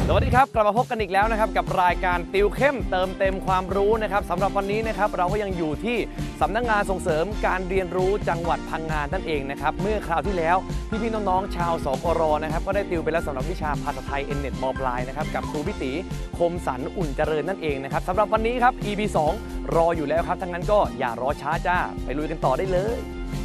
สวัสดีครับกลับมาพบกันอีกแล้วนะครับกับรายการติวเข้มเติมเต็มความรู้นะครับสำหรับวันนี้นะครับเราก็ยังอยู่ที่สำนักงานส่งเสริมการเรียนรู้จังหวัดพังงานั่นเองนะครับเมื่อคราวที่แล้วพี่ๆน้องๆชาวสกรนะครับก็ได้ติวไปแล้วสำหรับวิชาภาษาไทย N-NET ม.ปลายนะครับกับครูพิติคมสันอุ่นเจริญนั่นเองนะครับสำหรับวันนี้ครับ EP 2 รออยู่แล้วครับทั้งนั้นก็อย่ารอช้าจ้าไปลุยกันต่อได้เลย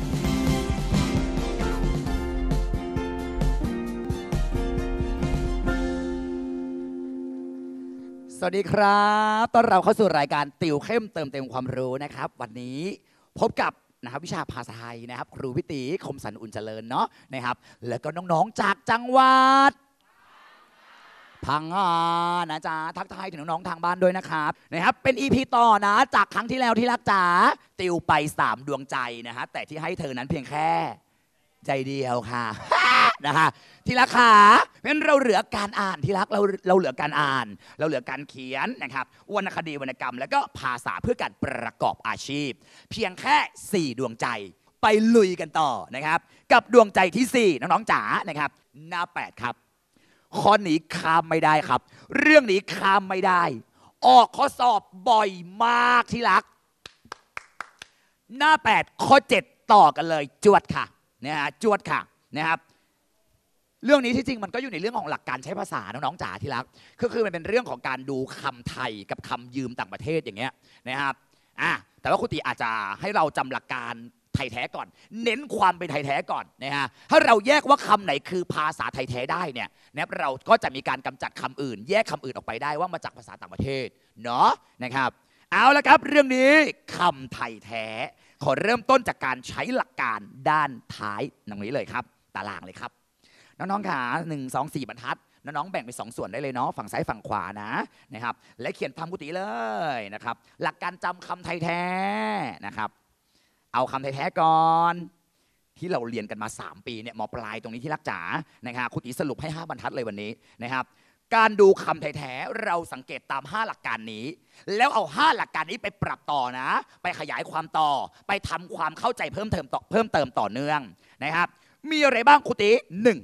สวัสดีครับต้อนรับเข้าสู่รายการติวเข้มเติมเต็มความรู้นะครับวันนี้พบกับนะครับวิชาภาษาไทยนะครับครูพิติคมสันอุ่นเจริญเนาะนะครับแล้วก็น้องๆจากจังหวัดพังงานะจ๊ะทักทายถึงน้องๆทางบ้านด้วยนะครับเป็น EP ต่อนะจากครั้งที่แล้วที่รักจ๋าติวไป3ดวงใจนะฮะแต่ที่ให้เธอนั้นเพียงแค่ใจเดียวค่ะ นะคะที่รักขาเพราะเราเหลือการอ่านที่รักเราเหลือการอ่านเราเหลือการเขียนนะครับวรรณคดีวรรณกรรมแล้วก็ภาษาเพื่อการประกอบอาชีพเพียงแค่4ดวงใจไปลุยกันต่อนะครับกับดวงใจที่4น้องๆจ๋านะครับหน้า8ครับข้อนี้ข้ามไม่ได้ครับเรื่องนี้ข้ามไม่ได้ออกข้อสอบบ่อยมากที่รักหน้า8ข้อ7ต่อกันเลยจวดค่ะนะฮะจวดค่ะนะครับเรื่องนี้ที่จริงมันก็อยู่ในเรื่องของหลักการใช้ภาษาน้องๆจ๋าที่รักคือมันเป็นเรื่องของการดูคำไทยกับคำยืมต่างประเทศอย่างเงี้ยนะครับแต่ว่าครูติอาจจะให้เราจำหลักการไทยแท้ก่อนเน้นความเป็นไทยแท้ก่อนนะฮะถ้าเราแยกว่าคำไหนคือภาษาไทยแท้ได้เนี่ยนะเราก็จะมีการกำจัดคำอื่นแยกคำอื่นออกไปได้ว่ามาจากภาษาต่างประเทศเนาะนะครับเอาละครับเรื่องนี้คำไทยแท้ขอเริ่มต้นจากการใช้หลักการด้านท้ายดังนี้เลยครับตารางเลยครับน้องๆขา1 2 4บรรทัดน้องๆแบ่งเป็น2ส่วนได้เลยเนาะฝั่งซ้ายฝั่งขวานะครับและเขียนตามกุฏิเลยนะครับหลักการจำคำไทยแท้นะครับเอาคำไทยแท้ก่อนที่เราเรียนกันมา3ปีเนี่ยม.ปลายตรงนี้ที่รักจ๋านะครับกุฏิสรุปให้5บรรทัดเลยวันนี้นะครับการดูคำไทยแท้เราสังเกตตาม5หลักการนี้แล้วเอา5หลักการนี้ไปปรับต่อนะไปขยายความต่อไปทำความเข้าใจเพิ่มเติมต่อเนื่องนะครับมีอะไรบ้างครูติ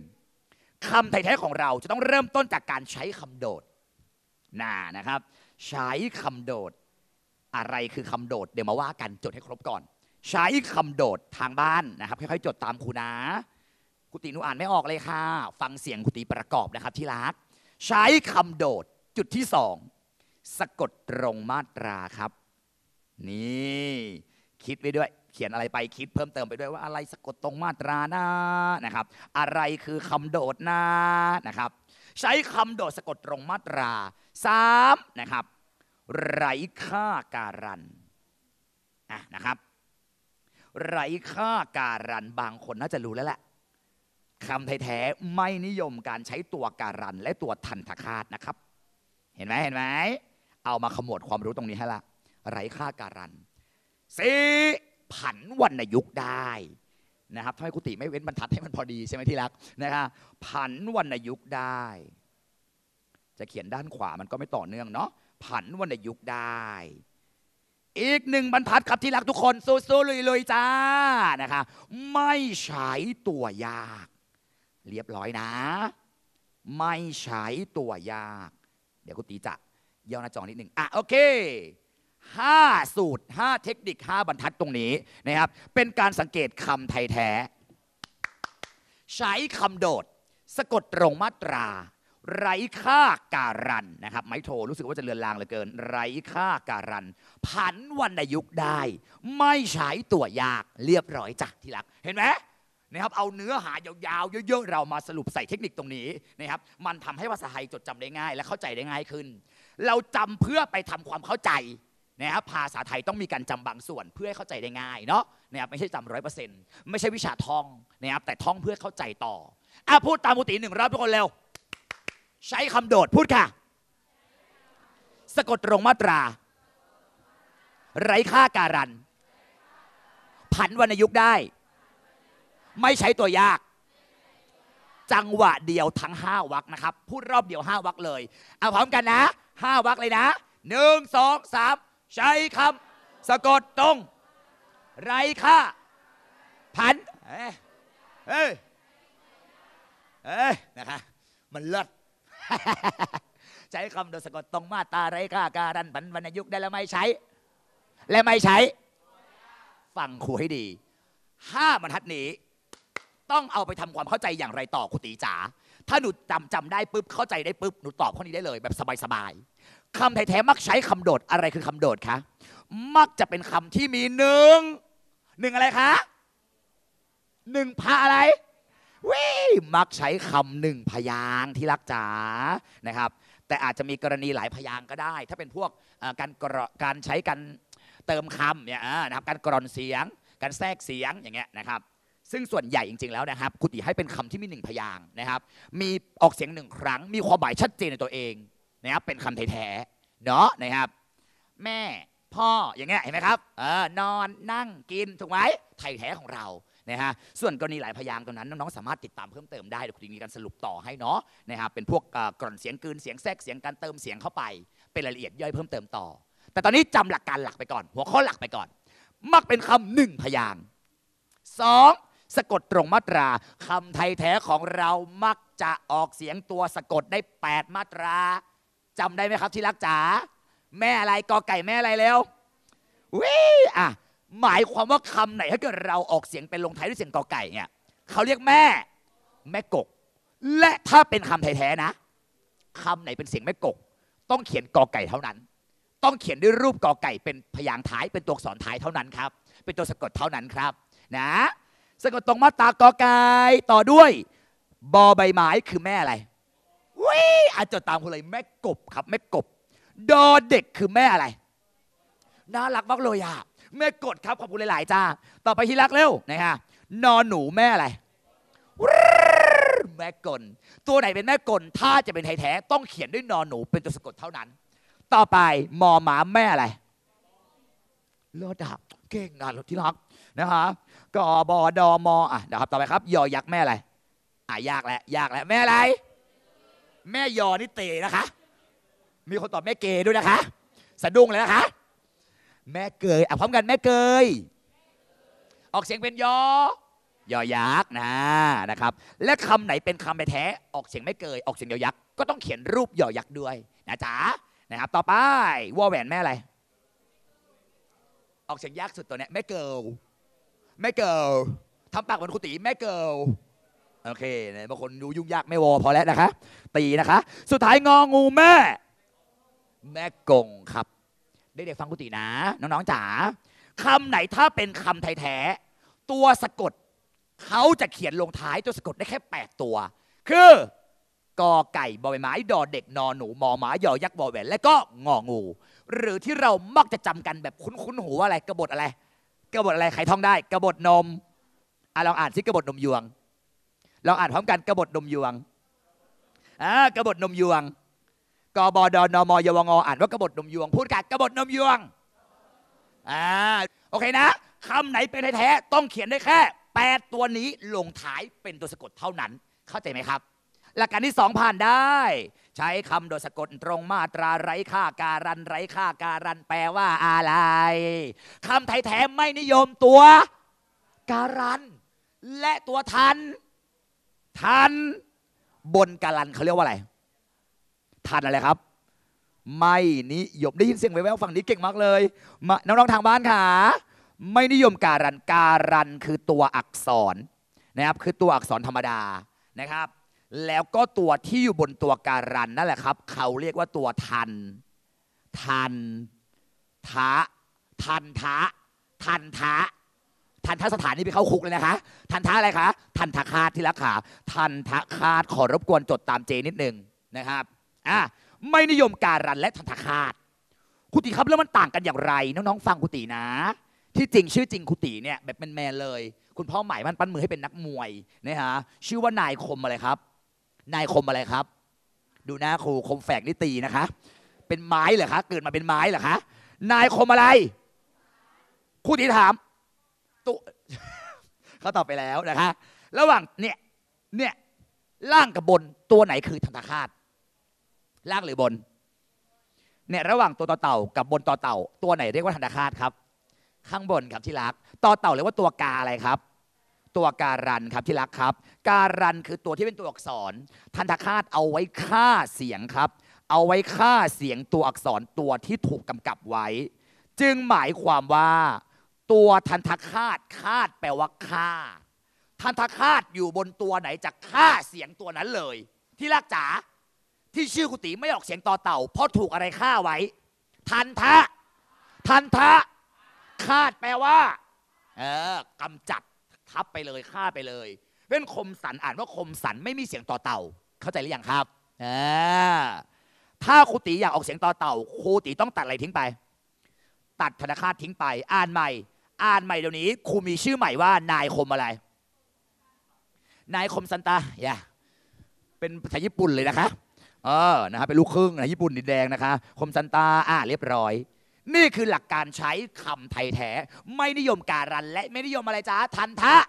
1คำไทยแท้ของเราจะต้องเริ่มต้นจากการใช้คำโดดนะครับใช้คำโดดอะไรคือคำโดดเดี๋ยวมาว่ากันจดให้ครบก่อนใช้คำโดดทางบ้านนะครับค่อยๆจดตามครูนะครูติหนูอ่านไม่ออกเลยค่ะฟังเสียงครูติประกอบนะครับที่รักใช้คำโดดจุดที่2สะกดตรงมาตราครับนี่คิดไว้ด้วยเขียนอะไรไปคิดเพิ่มเติมไปด้วยว่าอะไรสะกดตรงมาตรานะครับอะไรคือคำโดดนะครับใช้คำโดดสะกดตรงมาตรา3นะครับไร้ค่าการันนะครับไร้ค่าการันบางคนน่าจะรู้แล้วแหละคำไทยแท้ไม่นิยมการใช้ตัวการันและตัวทันทคาตนะครับเห็นไหมเอามาขมวดความรู้ตรงนี้ให้ละไร้ค่าการันผันวรรณยุกต์ได้นะครับทำไมครูติไม่เว้นบรรทัดให้มันพอดีใช่ไหมที่รักนะครับผันวรรณยุกต์ได้จะเขียนด้านขวามันก็ไม่ต่อเนื่องเนาะผันวรรณยุกต์ได้อีก1บรรทัดครับที่รักทุกคนสู้ๆลุยๆจ้านะคะไม่ใช้ตัวยากเรียบร้อยนะไม่ใช้ตัวยากเดี๋ยวครูติจะย่อหน้าจอนิดนึงโอเค5สูตร5เทคนิค5บรรทัดตรงนี้นะครับเป็นการสังเกตคำไทยแท้ใช้คำโดดสะกดตรงมาตราไร้ค่าการันนะครับไม้โทรู้สึกว่าจะเลือนลางเหลือเกินไร้ค่าการันผันวรรณยุกต์ได้ไม่ใช้ตัวยากเรียบร้อยจ้ะที่รักเห็นไหมนะครับเอาเนื้อหายาวๆเยอะๆเรามาสรุปใส่เทคนิคตรงนี้นะครับมันทำให้ภาษาไทยจดจำได้ง่ายและเข้าใจได้ง่ายขึ้นเราจำเพื่อไปทำความเข้าใจนะครับภาษาไทยต้องมีการจำบางส่วนเพื่อให้เข้าใจได้ง่ายเนาะนะครับไม่ใช่จำ100%ไม่ใช่วิชาท่องนะครับแต่ท่องเพื่อเข้าใจต่อพูดตามครูติ1 รอบทุกคนเร็วใช้คำโดดพูดค่ะสะกดตรงมาตราไร้ค่าการันผันวรรณยุกต์ได้ไม่ใช้ตัวยากจังหวะเดียวทั้ง5วรรคนะครับพูดรอบเดียว5วรรคเลยพร้อมกันนะ5วรรคเลยนะ1 2 3ใช้คำสะกดตรงไร้ค่าผันนะคะมันเลิศใช้คำโดยสะกดตรงมาตราไร้ค่าการันผันวรรณยุกต์ได้แล้วไม่ใช้ และไม่ใช้ฟังครูให้ดี5 บรรทัดนี้ต้องเอาไปทำความเข้าใจอย่างไรต่อครูตีจ๋าถ้าหนูจำได้ปุ๊บเข้าใจได้ปุ๊บหนูตอบข้อนี้ได้เลยแบบสบายๆคำไทยแท้มักใช้คำโดดอะไรคือคำโดดคะมักจะเป็นคำที่มีหนึ่งอะไรคะ1 พาอะไรวิมักใช้คำ1 พยางค์ที่รักจ๋านะครับแต่อาจจะมีกรณีหลายพยางค์ก็ได้ถ้าเป็นพวกการใช้การเติมคำเนี่ยนะครับการกร่อนเสียงการแทรกเสียงอย่างเงี้ยนะครับซึ่งส่วนใหญ่จริงๆแล้วนะครับครูตีให้เป็นคำที่มี1 พยางค์นะครับมีออกเสียง1 ครั้งมีความหมายชัดเจนในตัวเองนะครับเป็นคำไทยแท้เนาะนะครับแม่พ่ออย่างเงี้ยเห็นไหมครับนอนนั่งกินถูกไหมไทยแท้ของเรานะฮะส่วนกรณีหลายพยางค์ตรงนั้นน้องๆสามารถติดตามเพิ่มเติมได้เดี๋ยวครูตีมีการสรุปต่อให้เนาะนะครับเป็นพวกกร่อนเสียงกลืนเสียงแทรกเสียงการเติมเสียงเข้าไปเป็นรายละเอียดย่อยเพิ่มเติมต่อแต่ตอนนี้จำหลักการหลักไปก่อนหัวข้อหลักไปก่อนมักเป็นคำ1 พยางค์2 สะกดตรงมาตราคำไทยแท้ของเรามักจะออกเสียงตัวสะกดได้8 มาตราจำได้ไหมครับที่รักจ๋าแม่อะไรกอไก่แม่อะไรเร็ววิหมายความว่าคำไหนถ้าเกิดเราออกเสียงเป็นลงท้ายด้วยเสียงกอไก่เนี่ยเขาเรียกแม่กกและถ้าเป็นคำไทยแท้นะคำไหนเป็นเสียงแม่กกต้องเขียนกอไก่เท่านั้นต้องเขียนด้วยรูปกอไก่เป็นพยางค์ท้ายเป็นตัวอักษรท้ายเท่านั้นครับเป็นตัวสะกดเท่านั้นครับนะสะกดตรงมาตรากอไก่ต่อด้วยบอใบไม้คือแม่อะไรวิจดตามคุณเลยแม่กบครับแม่กบดอเด็กคือแม่อะไรน่ารักมากเลยอ่ะแม่กดครับขอบคุณหลายๆจ้าต่อไปที่รักเร็วนะฮะนอนหนูแม่อะไรแม่กลตัวไหนเป็นแม่กลถ้าจะเป็นไทยแท้ต้องเขียนด้วยนอนหนูเป็นตัวสะกดเท่านั้นต่อไปมอหมาแม่อะไรเลิศดับเก่งนะที่รักนะคะกบดมนะครับต่อไปครับยอยักษ์แม่อะไรยากแล้วแม่อะไรแม่ยอนี่เตนะคะมีคนตอบแม่เกด้วยนะคะสะดุ้งเลยนะคะแม่เกยพร้อมกันแม่เกยออกเสียงเป็นยอยักษ์นะครับและคำไหนเป็นคำแท้ออกเสียงไม่เกยออกเสียงยอยักษ์ก็ต้องเขียนรูปยอยักษ์ด้วยนะจ๊ะนะครับต่อไปวอแหวนแม่อะไรออกเสียงยากสุดตัวเนี้ยแม่เกิลทำปากเหมือนครูตีแม่เกิลโอเคบางคนดูยุ่งยากไม่วอพอแล้วนะคะตีนะคะสุดท้ายงองูแม่กงครับเด็กๆฟังครูตีนะน้องๆจ๋าคำไหนถ้าเป็นคำไทยแท้ตัวสะกดเขาจะเขียนลงท้ายตัวสะกดได้แค่8 ตัวคือกอไก่บอใบไม้ดอเด็กนอหนูมอหมายอยักษ์วอแหวนและก็งองูหรือที่เรามักจะจำกันแบบคุ้นหูว่าอะไรกบฏอะไรใครท่องได้กบฏนมลองอ่านซิกบฏนมยวงลองอ่านพร้อมกันกบฏนมยวงกบฏนมยวงกบดนมยวงอ่านว่ากบฏนมยวงพูดกันกบฏนมยวงโอเคนะคำไหนเป็นแท้ต้องเขียนได้แค่8 ตัวนี้ลงท้ายเป็นตัวสะกดเท่านั้นเข้าใจไหมครับหลักการที่2ผ่านได้ใช้คำโดยสะกดตรงมาตราไร้ค่าการันไร้ค่าการันแปลว่าอะไรคำไทยแท้ไม่นิยมตัวการันและตัวทันบนการันเขาเรียกว่าอะไรทันอะไรครับไม่นิยมได้ยินเสียงแว่วๆฝั่งนี้เก่งมากเลยน้องๆทางบ้านค่ะไม่นิยมการันคือตัวอักษรนะครับคือตัวอักษรธรรมดานะครับแล้วก็ตัวที่อยู่บนตัวการันนั่นแหละครับเขาเรียกว่าตัวทันทะสถานนี่ไปเข้าคุกเลยนะคะทันทะอะไรคะทันทะคาดที่รักขาทันทะคาดขอรบกวนจดตามเจนิดนึงนะครับไม่นิยมการันและทันทะคาดครูตีครับแล้วมันต่างกันอย่างไรน้องๆฟังครูตีนะที่จริงชื่อจริงครูตีเนี่ยแบบแมนๆเลยคุณพ่อหมายมันปั้นมือให้เป็นนักมวยนะฮะชื่อว่านายคมอะไรครับดูหน้าครูคมแฝกนิตีนะคะเป็นไม้เหรอคะเกิดมาเป็นไม้เหรอคะนายคมอะไรครูตีถามตุเขาตอบไปแล้วนะคะระหว่างเนี่ยล่างกับบนตัวไหนคือทันทคาตล่างหรือบนเนี่ยระหว่างตัวต่อเต่ากับบนต่อเต่าตัวไหนเรียกว่าทันทคาตครับข้างบนครับที่รักต่อเต่าเรียกว่าตัวกาอะไรครับตัวการันครับที่รักครับการันคือตัวที่เป็นตัวอักษรทันทคาตเอาไว้ฆ่าเสียงครับเอาไว้ฆ่าเสียงตัวอักษรตัวที่ถูกกำกับไว้ จึงหมายความว่าตัวทันทคาตคาตแปลว่าฆ่าทันทคาตอยู่บนตัวไหนจะฆ่าเสียงตัวนั้นเลยที่รักจ๋าที่ชื่อกุฏิไม่ออกเสียงต่อเต่าเพราะถูกอะไรฆ่าไว้ทันทะคาตแปลว่ากำจัดทับไปเลยฆ่าไปเลยเป็นคมสันอ่านว่าคมสันไม่มีเสียงต่อเต่าเข้าใจหรือยังครับถ้าครูตีอยากออกเสียงต่อเต่าครูตีต้องตัดอะไรทิ้งไปตัดธนาคารทิ้งไปอ่านใหม่เดี๋ยวนี้ครูมีชื่อใหม่ว่านายคมอะไรนายคมซันตาเป็นภาษาญี่ปุ่นเลยนะคะนะครับเป็นลูกครึ่งนะญี่ปุ่นดินแดงนะคะคมซันตาเรียบร้อยนี่คือหลักการใช้คำไทยแท้ไม่นิยมการันและไม่นิยมอะไรจ้าทันทะ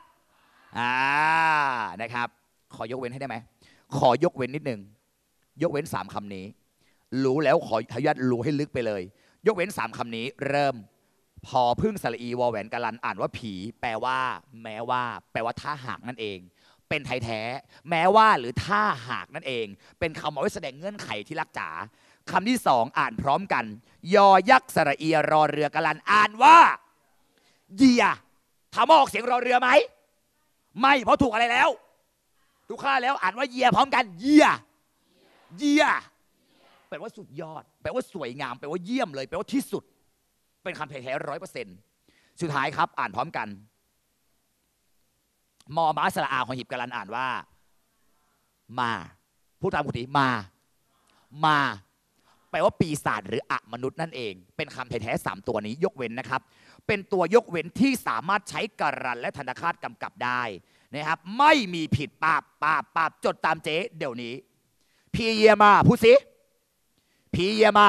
นะครับขอยกเว้นให้ได้ไหมขอยกเว้นนิดนึงยกเว้น3คำนี้รู้แล้วขออนุญาตรู้ให้ลึกไปเลยยกเว้น3คำนี้เริ่มพอพึ่งสระอีวอแหวนกาลันอ่านว่าผีแปลว่าแม้ว่าแปลว่าถ้าหากนั่นเองเป็นไทยแท้แม้ว่าหรือถ้าหากนั่นเองเป็นคำเอาไว้แสดงเงื่อนไขที่รักจ๋าคำที่2อ่านพร้อมกันยอยักษ์สระอีรอเรือกาลันอ่านว่าเยียถามว่าออกเสียงรอเรือไหมไม่เพราะถูกอะไรแล้วถูกฆ่าแล้วอ่านว่าเยียพร้อมกันเยียแปลว่าสุดยอดแปลว่าสวยงามแปลว่าเยี่ยมเลยแปลว่าที่สุดเป็นคำไทยแท้100%สุดท้ายครับอ่านพร้อมกันมอม้าสระอาของหิบกาลันอ่านว่ามาพูดตามคุณทีมาแปลว่าปีศาจหรืออมนุษย์นั่นเองเป็นคำไทยแท้3ตัวนี้ยกเว้นนะครับเป็นตัวยกเว้นที่สามารถใช้การันและธนาคารกำกับได้นะครับไม่มีผิดปาบจดตามเจ๊เดี๋ยวนี้พีเยมาพูดสิพีเยมา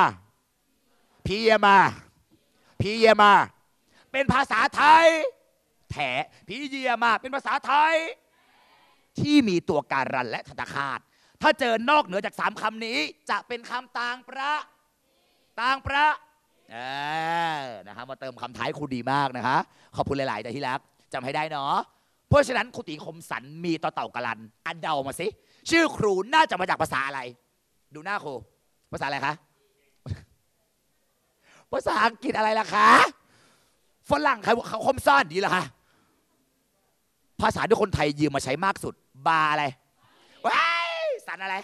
เป็นภาษาไทยแถพีเยมาเป็นภาษาไทยที่มีตัวการันและธนาคารถ้าเจอนอกเหนือจาก3คำนี้จะเป็นคำต่างประนะครับมาเติมคำท้ายครูดีมากนะคะขอบคุณหลายๆแต่ที่รักจำให้ได้เนาะเพราะฉะนั้นครูตีคมสันมีต่อเต่ากาลันอันเดามาสิชื่อครูน่าจะมาจากภาษาอะไรดูหน้าครูภาษาอะไรคะภาษาอังกฤษอะไรล่ะคะฝรั่งเขาคมซ่อนดีเหรอคะภาษาที่คนไทยยืมมาใช้มากสุดบาอะไรว้ายสันอะไร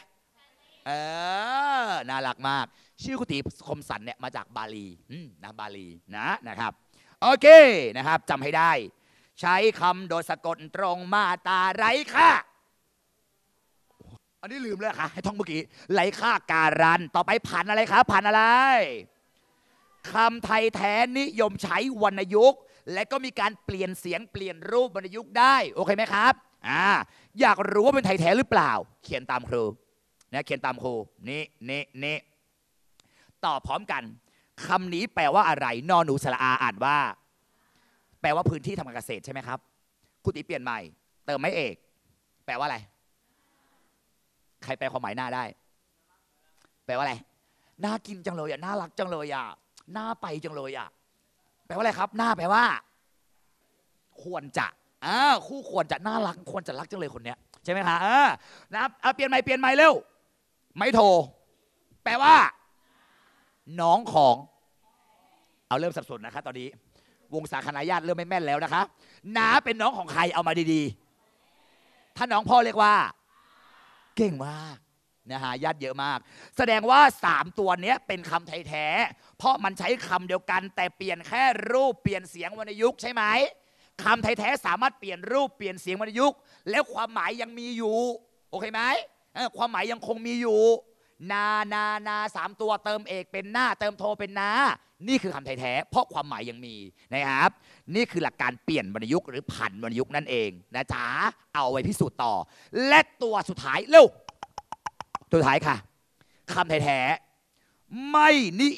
น่ารักมากชื่อครูตีคมสันเนี่ยมาจากบาลีนะบาลีนะครับโอเคนะครับจำให้ได้ใช้คำโดยสะกดตรงมาตราไร้ค่าอันนี้ลืมเลยค่ะให้ท่องเมื่อกี้ไร้ค่าการันต่อไปพันอะไรครับพันอะไรคำไทยแท้นิยมใช้วรรณยุกต์และก็มีการเปลี่ยนเสียงเปลี่ยนรูปวรรณยุกต์ได้โอเคไหมครับอยากรู้ว่าเป็นไทยแท้หรือเปล่าเขียนตามครูนะเขียนตามครูนี่ต่อพร้อมกันคำนี้แปลว่าอะไรนอหนูสระอาอ่านว่าแปลว่าพื้นที่ทำการเกษตรใช่ไหมครับครูตีเปลี่ยนใหม่เติมไม่เอกแปลว่าอะไรใครแปลความหมายหน้าได้แปลว่าอะไรน่ากินจังเลยน่ารักจังเลยน่าไปจังเลยแปลว่าอะไรครับหน้าแปลว่าควรจะคู่ควรจะน่ารักควรจะรักจังเลยคนเนี้ยใช่ไหมคะนะครับเปลี่ยนใหม่เร็วไม่โทรแปลว่าน้องของเอาเริ่มสับสนนะคะตอนนี้วงศาคณะญาติเริ่มไม่แม่นแล้วนะคะน้าเป็นน้องของใครเอามาดีๆถ้าน้องพ่อเรียกว่าเก่งมากนะฮะญาติเยอะมากแสดงว่า3ตัวนี้เป็นคำไทยแท้เพราะมันใช้คำเดียวกันแต่เปลี่ยนแค่รูปเปลี่ยนเสียงวรรณยุกต์ใช่ไหมคำไทยแท้สามารถเปลี่ยนรูปเปลี่ยนเสียงวรรณยุกต์แล้วความหมายยังมีอยู่โอเคไหมความหมายยังคงมีอยู่นา3ตัวเติมเอกเป็นหน้าเติมโทเป็นนานี่คือคำไทยแท้เพราะความหมายยังมีนะครับนี่คือหลักการเปลี่ยนวรรณยุกต์หรือผันวรรณยุกต์นั่นเองนะจ๊ะเอาไว้พิสูจน์ต่อและตัวสุดท้ายเร็วตัวท้ายค่ะคำไทยแท้ไม่นิ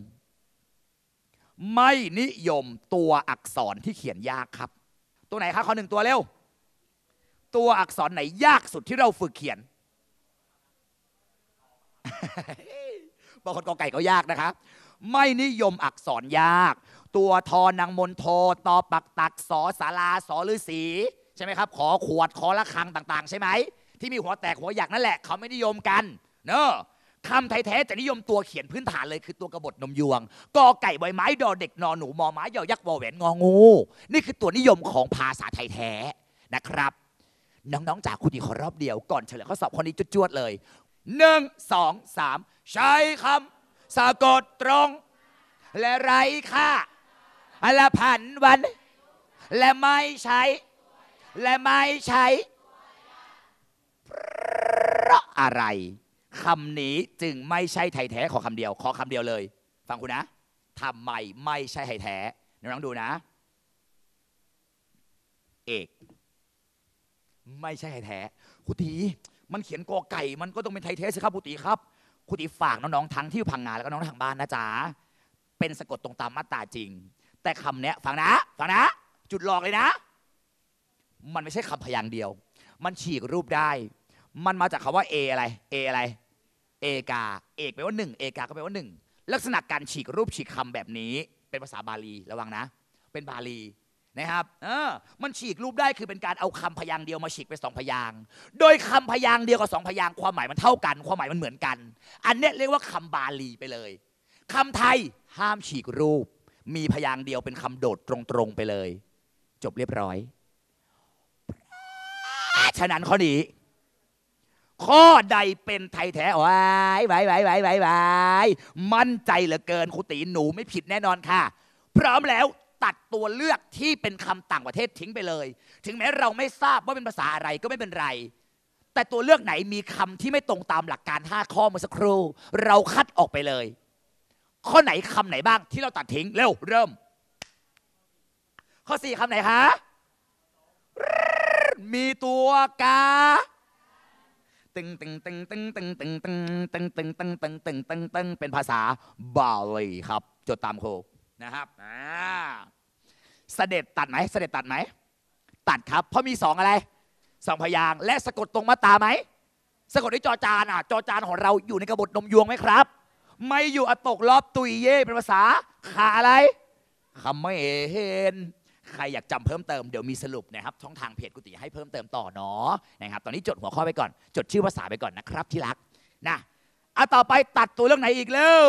ยมตัวอักษรที่เขียนยากครับตัวไหนคะขอ1ตัวเร็วตัวอักษรไหนยากสุดที่เราฝึกเขียน บางคนกอไก่ก็ยากนะครับไม่นิยมอักษรยากตัวทอนางมนโทตอปักตักสอสาราสอฤาษีใช่ไหมครับขอขวดขอระฆังต่างๆใช่ไหมที่มีหัวแตกหัวหยักนั่นแหละเขาไม่นิยมกันเนอะคำไทยแท้จะนิยมตัวเขียนพื้นฐานเลยคือตัวกบฏนมยวงกอไก่ใบไม้ดอเด็กนอหนูมอม้ายอยักษ์วอแหวนงองูนี่คือตัวนิยมของภาษาไทยแท้นะครับน้องๆจากครูตีขอรอบเดียวก่อนเฉลยข้อสอบคนนี้จวดๆเลย1 2 3ใช้คำสะกดตรงและไรค่าและผันวันและไม่ใช้เพราะอะไรคำนี้จึงไม่ใช่ไทยแท้ขอคำเดียวเลยฟังคุณนะทำไมไม่ใช่ไทยแท้น้องๆดูนะเอกไม่ใช่ไทยแท้ครูตีมันเขียนกอไก่มันก็ต้องเป็นไทยแท้สิครับครูตีครับครูตีฝากน้องๆทั้งที่อยู่พังงานแล้วก็น้องทางบ้านนะจ๊ะเป็นสะกดตรงตามมาตราจริงแต่คำเนี้ยฟังนะจุดหลอกเลยนะมันไม่ใช่คำพยางค์เดียวมันฉีกรูปได้มันมาจากคำว่าเอะไรเอกาเอกแปลว่า1เอกาก็แปลว่า1ลักษณะการฉีกรูปฉีกคำแบบนี้เป็นภาษาบาลีระวังนะเป็นบาลีนะครับมันฉีกรูปได้คือเป็นการเอาคำพยางค์เดียวมาฉีกไป2พยางค์โดยคำพยางค์เดียวกับ2พยางค์ความหมายมันเท่ากันความหมายมันเหมือนกันอันนี้เรียกว่าคำบาลีไปเลยคำไทยห้ามฉีกรูปมีพยางค์เดียวเป็นคำโดดตรงๆไปเลยจบเรียบร้อยฉะนั้นข้อนี้ข้อใดเป็นไทยแท้ไว้มั่นใจเหลือเกินครูตีหนูไม่ผิดแน่นอนค่ะพร้อมแล้วตัดตัวเลือกที่เป็นคำต่างประเทศทิ้งไปเลยถึงแม้เราไม่ทราบว่าเป็นภาษาอะไรก็ไม่เป็นไรแต่ตัวเลือกไหนมีคำที่ไม่ตรงตามหลักการ5ข้อเมื่อสักครู่เราคัดออกไปเลยข้อไหนคำไหนบ้างที่เราตัดทิ้งเร็วเริ่มข้อ4คำไหนคะมีตัวกาตึงเป็นภาษาบาลีครับจดตามโคนะครับเสด็จตัดไหมตัดครับเพราะมี2อะไร2พยางค์และสะกดตรงมาตราไหมสะกดด้วยจอจานจอจานของเราอยู่ในกบฏนมยวงไหมครับไม่อยู่ตกรอบตุยเย่เป็นภาษาขาอะไรคำไม่เห็นใครอยากจำเพิ่มเติมเดี๋ยวมีสรุปนะครับช่องทางเพจกุฏิให้เพิ่มเติมต่อเนาะนะครับตอนนี้จดหัวข้อไปก่อนจดชื่อภาษาไปก่อนนะครับที่รักนะต่อไปตัดตัวเรื่องไหนอีกเร็ว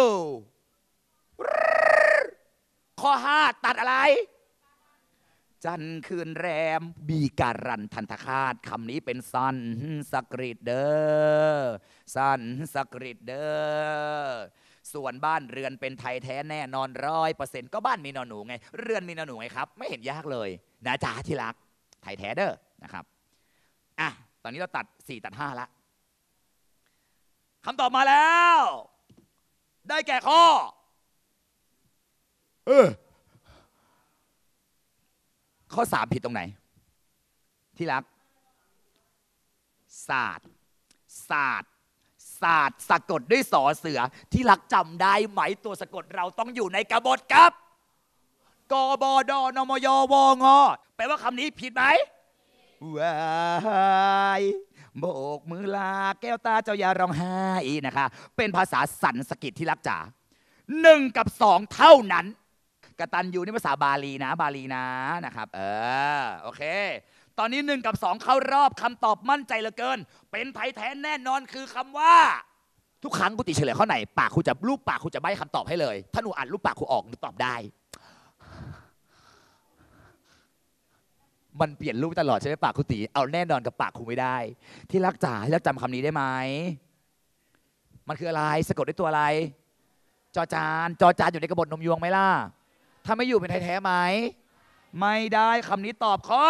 ข้อ5ตัดอะไรจันคืนแรมบีการันทันทคาตคำนี้เป็นสันสกฤตเด้อส่วนบ้านเรือนเป็นไทยแท้แน่นอน100%ก็บ้านมีนอนหนูไงเรือนมีนอนหนูไงครับไม่เห็นยากเลยนะจ๊ะที่รักไทยแท้เด้อนะครับตอนนี้เราตัด4ตัด5ละคำตอบมาแล้วได้แก่ข้อข้อ3ผิดตรงไหนที่รักศาสตร์สะกดด้วยสอเสือที่รักจำได้ไหมตัวสะกดเราต้องอยู่ในกบฏครับกบดนมยวงแปลว่าคำนี้ผิดไหมว้ายโบกมือลาแก้วตาเจ้าอย่าร้องไห้นะคะเป็นภาษาสันสกฤตที่รักจ๋า1 กับ 2เท่านั้นกตัญญูนี่ภาษาบาลีนะครับโอเคตอนนี้1 กับ 2เข้ารอบคำตอบมั่นใจเหลือเกินเป็นไทยแท้แน่นอนคือคำว่าทุกครั้งกูติเฉลยข้อไหนปากครูจะรูปปากครูจะใบ้คำตอบให้เลยถ้าหนูอ่านรูปปากครูออกหนูตอบได้มันเปลี่ยนรูปตลอดใช่ไหมปากครูติเอาแน่นอนกับปากครูไม่ได้ที่รักจ๋าที่รักจำคำนี้ได้ไหมมันคืออะไรสะกดด้วยตัวอะไรจอจานอยู่ในกบฏนมยวงไหมล่ะถ้าไม่อยู่เป็นไทยแท้ไหมไม่ได้คำนี้ตอบข้อ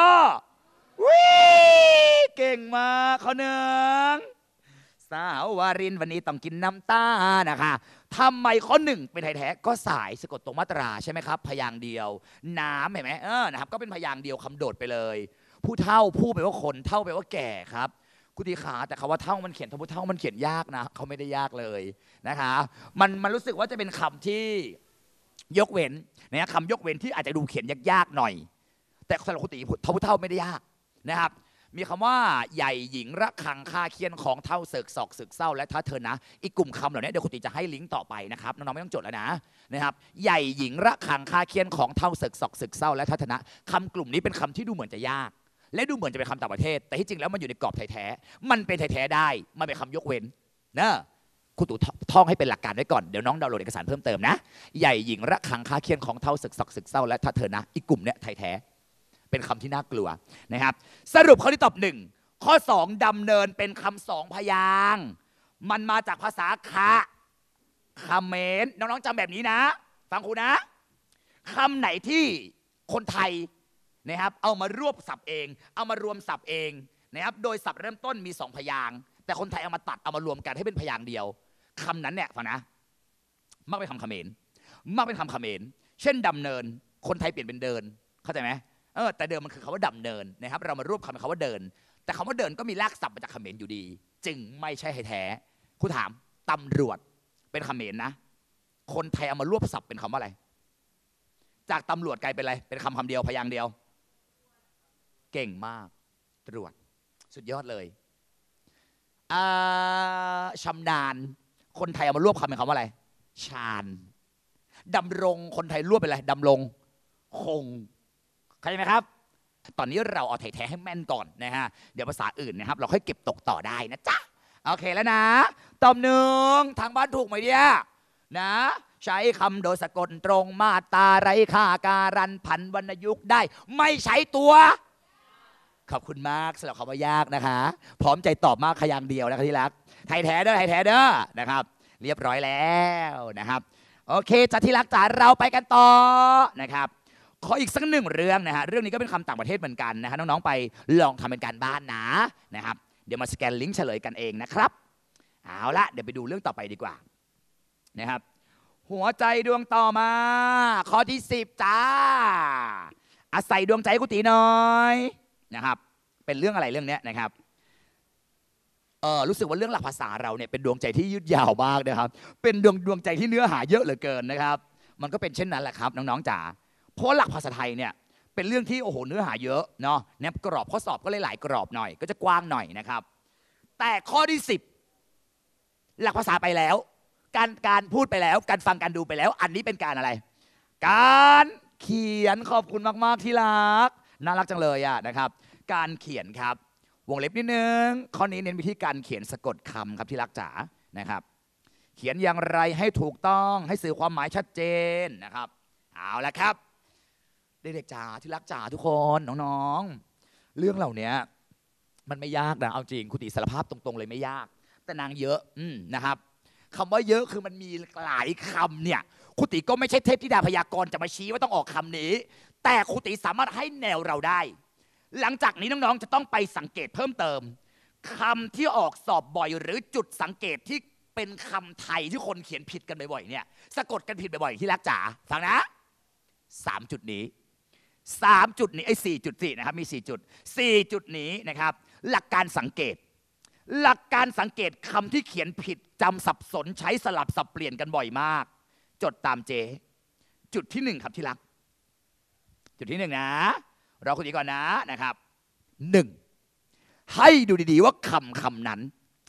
เก่งมากข้อ1สาววารินวันนี้ต้องกินน้ำตานะคะทำไมข้อ1เป็นไทยแท้ก็สายสะกดตรงมาตราใช่ไหมครับพยางค์เดียวน้ำเห็นไหมนะครับก็เป็นพยางค์เดียวคำโดดไปเลยผู้เฒ่าผู้แปลว่าคนเฒ่าแปลว่าแก่ครับกุฏิขาแต่คำว่าเฒ่ามันเขียนผู้เฒ่ามันเขียนยากนะเขาไม่ได้ยากเลยนะคะมันรู้สึกว่าจะเป็นคำที่ยกเว้นนะคำยกเว้นที่อาจจะดูเขียนยากๆหน่อยแต่สำหรับกุฏิผู้เฒ่าไม่ได้ยากนะครับมีคำว่าใหญ่หญิงระฆังคาเคียนของเท่าเสกศอกศึกเศร้าและท้าเธอนะอีกกลุ่มคำเหล่านี้เดี๋ยวคุณติจะให้ลิงก์ต่อไปนะครับน้องๆไม่ต้องจดแล้วนะครับใหญ่หญิงระฆังคาเคียนของเท่าเสกศอกศึกเศร้าและท้าเธอนะคำกลุ่มนี้เป็นคำที่ดูเหมือนจะยากและดูเหมือนจะเป็นคำต่างประเทศแต่ที่จริงแล้วมันอยู่ในกรอบไทยแท้มันเป็นไทยแท้ได้มันเป็นคำยกเว้นนะคุณตู่ท่องให้เป็นหลักการไว้ก่อนเดี๋ยวน้องดาวน์โหลดเอกสารเพิ่มเติมนะใหญ่หญิงระคังค้าเคียนของเท่าศึกศักดิ์ศึกเศร้าและถ้าเธอนะอีกกลุ่มเนี้ยไทยแท้เป็นคำที่น่ากลัวนะครับสรุปข้อที่ตอบ1ข้อ2ดำเนินเป็นคำ2พยางค์มันมาจากภาษาคเขมรน้องๆจำแบบนี้นะฟังครูนะคำไหนที่คนไทยนะครับเอามารวบศัพท์เองเอามารวมศัพท์เองนะครับโดยศัพท์เริ่มต้นมี2พยางค์แต่คนไทยเอามาตัดเอามารวมกันให้เป็นพยางค์เดียวคำนั้นเนี่ยฟังนะมักเป็นคำเขมรมักเป็นคำเขมรเช่นดำเนินคนไทยเปลี่ยนเป็นเดินเข้าใจไหมแต่เดิมมันคือคำว่าดำเนินนะครับเรามารวบคำเป็นคำว่าเดินแต่คำว่าเดินก็มีรากศัพท์มาจากเขมรอยู่ดีจึงไม่ใช่แท้คุณถามตำรวจเป็นเขมรนะคนไทยเอามารวบศัพท์เป็นคำว่าอะไรจากตำรวจกลายเป็นอะไรเป็นคำเดียวพยางค์เดียวเก่งมากตรวจสุดยอดเลยชำนาญคนไทยเอามารวบคำเป็นคำว่าอะไรชาญดำรงคนไทยรวบเป็นอะไรดำรงคงเข้าใจไหมครับตอนนี้เราเอาไทยแท้ให้แม่นก่อนนะฮะเดี๋ยวภาษาอื่นนะครับเราค่อยเก็บตกต่อได้นะจ๊ะโอเคแล้วนะตอบ1ทางบ้านถูกไหมเนี่ยนะใช้คำโดยสะกดตรงมาตราไร้ค่าการันผันวรรณยุกต์ได้ไม่ใช้ตัวขอบคุณมากสำหรับคำว่ายากนะคะพร้อมใจตอบมากขยางเดียวนะครับที่รักไทยแท้เด้อไทยแท้เด้อนะครับเรียบร้อยแล้วนะครับโอเคจ้ะที่รักจ๋าเราไปกันต่อนะครับขออีกสัก1เรื่องนะฮะเรื่องนี้ก็เป็นคำต่างประเทศเหมือนกันนะฮะน้องๆไปลองทำเป็นการบ้านนะครับเดี๋ยวมาสแกนลิงก์เฉลยกันเองนะครับเอาละเดี๋ยวไปดูเรื่องต่อไปดีกว่านะครับหัวใจดวงต่อมาข้อที่10จ้าอาศัยดวงใจกุฏิหน่อยนะครับเป็นเรื่องอะไรเรื่องนี้นะครับรู้สึกว่าเรื่องหลักภาษาเราเนี่ยเป็นดวงใจที่ยืดยาวมากนะครับเป็นดวงใจที่เนื้อหาเยอะเหลือเกินนะครับมันก็เป็นเช่นนั้นแหละครับน้องๆจ๋าเพราะหลักภาษาไทยเนี่ยเป็นเรื่องที่โอ้โหเนื้อหาเยอะเนาะแนบกรอบข้อสอบก็เลยหลายกรอบหน่อยก็จะกว้างหน่อยนะครับแต่ข้อที่10หลักภาษาไปแล้วการพูดไปแล้วการฟังการดูไปแล้วอันนี้เป็นการอะไรการเขียนขอบคุณมากๆที่รักน่ารักจังเลยอะนะครับการเขียนครับวงเล็บนิดนึงข้อนี้เน้นวิธีการเขียนสะกดคำครับที่รักจ๋านะครับเขียนอย่างไรให้ถูกต้องให้สื่อความหมายชัดเจนนะครับเอาละครับเด็กๆจ๋าที่รักจ๋าทุกคนน้องๆเรื่องเหล่านี้มันไม่ยากนะเอาจริงครูติสารภาพตรงๆเลยไม่ยากแต่นางเยอะนะครับคำว่าเยอะคือมันมีหลายคำเนี่ยครูติก็ไม่ใช่เทพธิดาพยากรณ์จะมาชี้ว่าต้องออกคำนี้แต่ครูติสามารถให้แนวเราได้หลังจากนี้น้องๆจะต้องไปสังเกตเพิ่มเติมคำที่ออกสอบบ่อยหรือจุดสังเกตที่เป็นคำไทยที่คนเขียนผิดกันบ่อยๆเนี่ยสะกดกันผิดบ่อยๆที่รักจ๋าฟังนะ3 จุดนี้3 จุดนี้4 จุด4นะครับมี4 จุด4 จุดนี้นะครับหลักการสังเกตคำที่เขียนผิดจำสับสนใช้สลับสับเปลี่ยนกันบ่อยมากจดตามเจจุดที่1ครับที่รักจุดที่1นะเราคุยก่อนนะครับ1ให้ดูดีๆว่าคำนั้น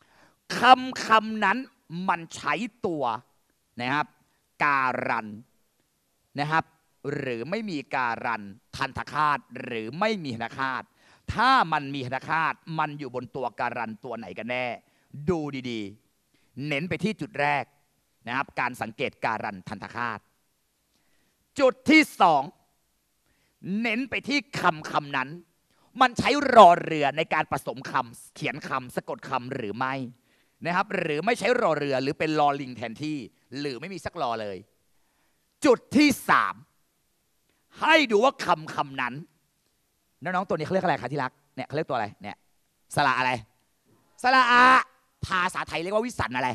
มันใช้ตัวนะครับการันนะครับหรือไม่มีการันทันตคาตหรือไม่มีทันตคาตถ้ามันมีทันตคาตมันอยู่บนตัวการันตัวไหนกันแน่ดูดีๆเน้นไปที่จุดแรกนะครับการสังเกตการันทันตคาตจุดที่2เน้นไปที่คำนั้นมันใช้รอเรือในการผสมคำเขียนคำสะกดคำหรือไม่นะครับหรือไม่ใช้รอเรือหรือเป็นลอลิงแทนที่หรือไม่มีสักรอเลยจุดที่3ให้ดูว่าคำนั้นน้องๆตัวนี้เขาเรียกอะไรคะที่รักเนี่ยเขาเรียกตัวอะไรเนี่ยสระอะไรสระอาภาษาไทยเรียกว่าวิสันอะไร